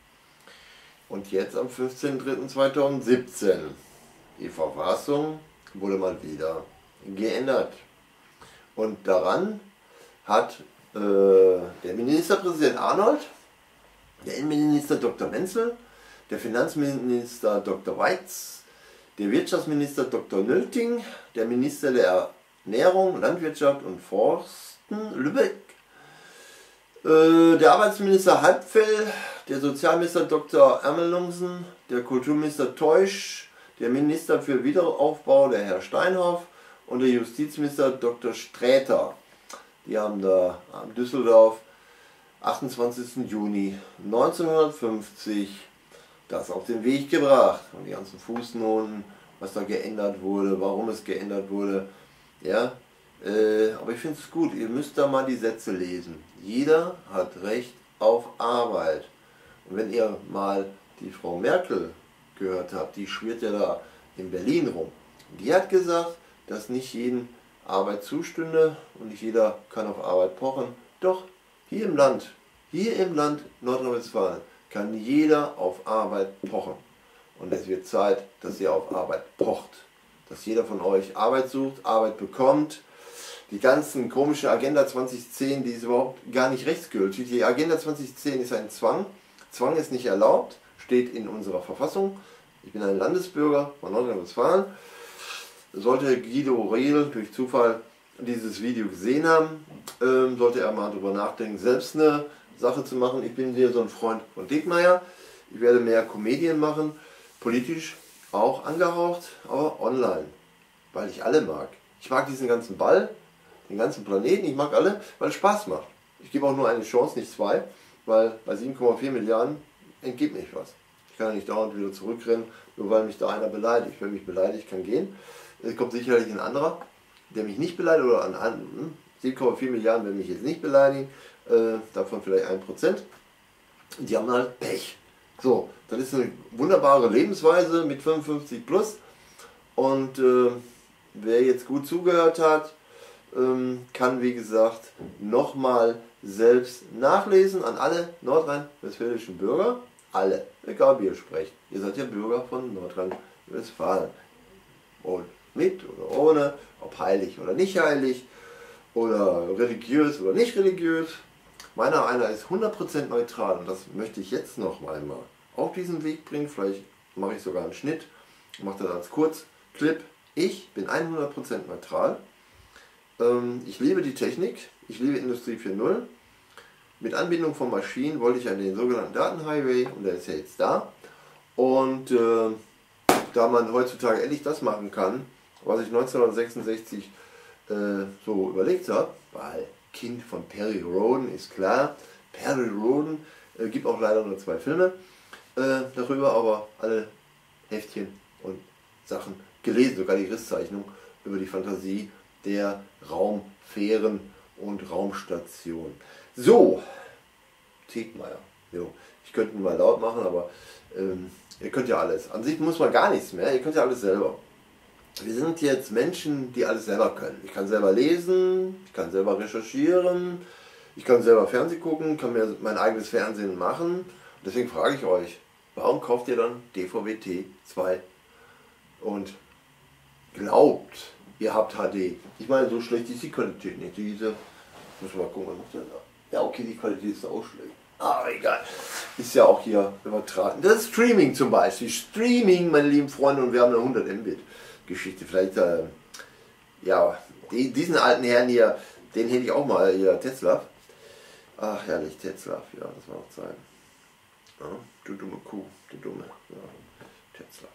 und jetzt am fünfzehnten dritten zweitausendsiebzehn. Die Verfassung wurde mal wieder geändert. Und daran hat äh, der Ministerpräsident Arnold, der Innenminister Doktor Menzel, der Finanzminister Doktor Weiz, der Wirtschaftsminister Doktor Nölting, der Minister der Ernährung, Landwirtschaft und Forsten Lübeck, äh, der Arbeitsminister Halbfell, der Sozialminister Doktor Ermelungsen, der Kulturminister Teusch, der Minister für Wiederaufbau, der Herr Steinhoff, und der Justizminister Doktor Sträter. Die haben da in Düsseldorf achtundzwanzigsten Juni neunzehnhundertfünfzig das auf den Weg gebracht. Und die ganzen Fußnoten, was da geändert wurde, warum es geändert wurde. Ja, äh, aber ich finde es gut, ihr müsst da mal die Sätze lesen. Jeder hat Recht auf Arbeit. Und wenn ihr mal die Frau Merkel gehört habt, die schwirrt ja da in Berlin rum. Die hat gesagt, dass nicht jedem Arbeit zustünde und nicht jeder kann auf Arbeit pochen. Doch, hier im Land, hier im Land Nordrhein-Westfalen kann jeder auf Arbeit pochen. Und es wird Zeit, dass ihr auf Arbeit pocht. Dass jeder von euch Arbeit sucht, Arbeit bekommt. Die ganzen komischen Agenda zwanzig zehn, die ist überhaupt gar nicht rechtsgültig. Die Agenda zwanzig zehn ist ein Zwang. Zwang ist nicht erlaubt, steht in unserer Verfassung. Ich bin ein Landesbürger von Nordrhein-Westfalen. Sollte Guido Rehl durch Zufall dieses Video gesehen haben, ähm, sollte er mal darüber nachdenken, selbst eine Sache zu machen. Ich bin hier so ein Freund von Dickmeyer. Ich werde mehr Komödien machen, politisch auch angehaucht, aber online, weil ich alle mag. Ich mag diesen ganzen Ball, den ganzen Planeten, ich mag alle, weil es Spaß macht. Ich gebe auch nur eine Chance, nicht zwei, weil bei sieben Komma vier Milliarden entgeht mich was. Ich kann ja nicht dauernd wieder zurückrennen, nur weil mich da einer beleidigt. Wer mich beleidigt, kann gehen. Es kommt sicherlich ein anderer, der mich nicht beleidigt, oder an, an sieben Komma vier Milliarden werden mich jetzt nicht beleidigen, äh, davon vielleicht ein Prozent. Die haben halt Pech. So, das ist eine wunderbare Lebensweise mit fünfundfünfzig plus. Und äh, wer jetzt gut zugehört hat, ähm, kann wie gesagt nochmal selbst nachlesen an alle nordrhein-westfälischen Bürger. Alle, egal wie ihr sprecht. Ihr seid ja Bürger von Nordrhein-Westfalen. Und mit oder ohne, ob heilig oder nicht heilig, oder religiös oder nicht religiös. Meiner einer ist hundert Prozent neutral und das möchte ich jetzt noch mal auf diesen Weg bringen. Vielleicht mache ich sogar einen Schnitt, mache das als Kurzclip. Ich bin hundert Prozent neutral. Ähm, ich liebe die Technik, ich liebe Industrie vier Punkt null. Mit Anbindung von Maschinen wollte ich an den sogenannten Datenhighway, und der ist ja jetzt da. Und äh, da man heutzutage endlich das machen kann, was ich neunzehnhundertsechsundsechzig äh, so überlegt habe, weil Kind von Perry Rhodan ist klar. Perry Rhodan äh, gibt auch leider nur zwei Filme äh, darüber, aber alle Heftchen und Sachen gelesen, sogar die Risszeichnung über die Fantasie der Raumfähren und Raumstationen. So, Dickmeyer. Jo, ich könnte ihn mal laut machen, aber ähm, ihr könnt ja alles. An sich muss man gar nichts mehr, ihr könnt ja alles selber. Wir sind jetzt Menschen, die alles selber können. Ich kann selber lesen, ich kann selber recherchieren, ich kann selber Fernsehen gucken, kann mir mein eigenes Fernsehen machen. Und deswegen frage ich euch, warum kauft ihr dann D V B T zwei und glaubt, ihr habt H D? Ich meine, so schlecht ist die Qualität nicht. Diese, muss mal gucken, was ist denn da? Ja, okay, die Qualität ist auch schlecht. Aber egal. Ist ja auch hier übertragen. Das ist Streaming zum Beispiel. Streaming, meine lieben Freunde, und wir haben eine hundert Mbit Geschichte. Vielleicht, äh, ja, die, diesen alten Herrn hier, den hätte ich auch mal hier, Tetzlaff. Ach, herrlich, Tetzlaff, ja, das war auch sein. Ja, du dumme Kuh, du dumme, ja, Tetzlaff.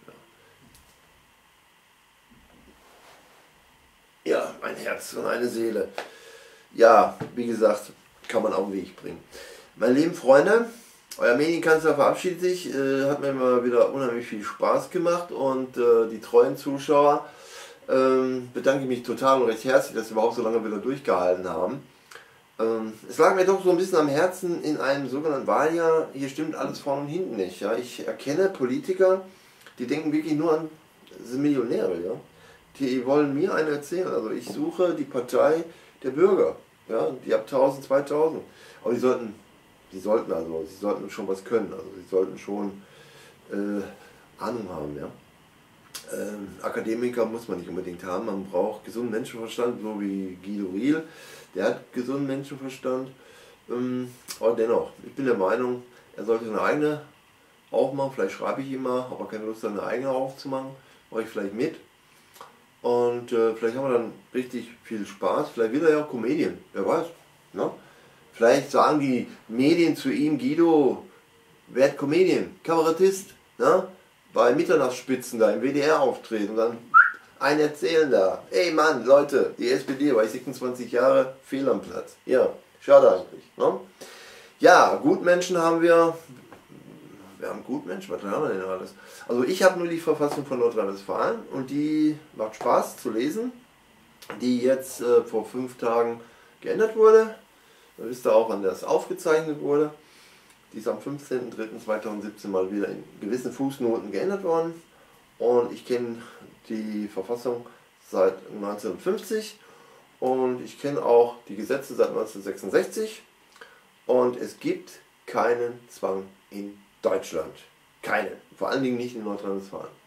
Ja. Ja, ein Herz und eine Seele. Ja, wie gesagt, kann man auf den Weg bringen. Meine lieben Freunde, euer Medienkanzler verabschiedet sich, äh, hat mir mal wieder unheimlich viel Spaß gemacht, und äh, die treuen Zuschauer ähm, bedanke ich mich total und recht herzlich, dass Sie überhaupt so lange wieder durchgehalten haben. Ähm, es lag mir doch so ein bisschen am Herzen in einem sogenannten Wahljahr, hier stimmt alles vorne und hinten nicht. Ja? Ich erkenne Politiker, die denken wirklich nur an, sind Millionäre, ja? Die wollen mir einen erzählen. Also ich suche die Partei der Bürger, ja? Die ab tausend, zweitausend. Aber die sollten, die sollten also, sie sollten schon was können, also sie sollten schon äh, Ahnung haben, ja. Ähm, Akademiker muss man nicht unbedingt haben, man braucht gesunden Menschenverstand, so wie Guido Riehl, der hat gesunden Menschenverstand, ähm, aber dennoch, ich bin der Meinung, er sollte eine eigene aufmachen, vielleicht schreibe ich ihm mal, habe keine Lust, eine eigene aufzumachen, mache ich vielleicht mit und äh, vielleicht haben wir dann richtig viel Spaß, vielleicht will er ja auch Comedian, wer weiß, ne? Vielleicht sagen die Medien zu ihm, Guido, werd Comedian, Kabarettist, ne? Bei Mitternachtsspitzen da im W D R auftreten und dann einen erzählen da. Ey Mann, Leute, die S P D war ich sechsundzwanzig Jahre, fehl am Platz. Ja, schade eigentlich. Ne? Ja, Gutmenschen haben wir. Wir haben Gutmenschen, was haben wir denn alles? Also ich habe nur die Verfassung von Nordrhein-Westfalen und die macht Spaß zu lesen, die jetzt äh, vor fünf Tagen geändert wurde. Da wisst ihr auch, wann das aufgezeichnet wurde. Die ist am fünfzehnten dritten zweitausendsiebzehn mal wieder in gewissen Fußnoten geändert worden. Und ich kenne die Verfassung seit neunzehnhundertfünfzig und ich kenne auch die Gesetze seit neunzehnhundertsechsundsechzig. Und es gibt keinen Zwang in Deutschland. Keinen. Vor allen Dingen nicht in Nordrhein-Westfalen.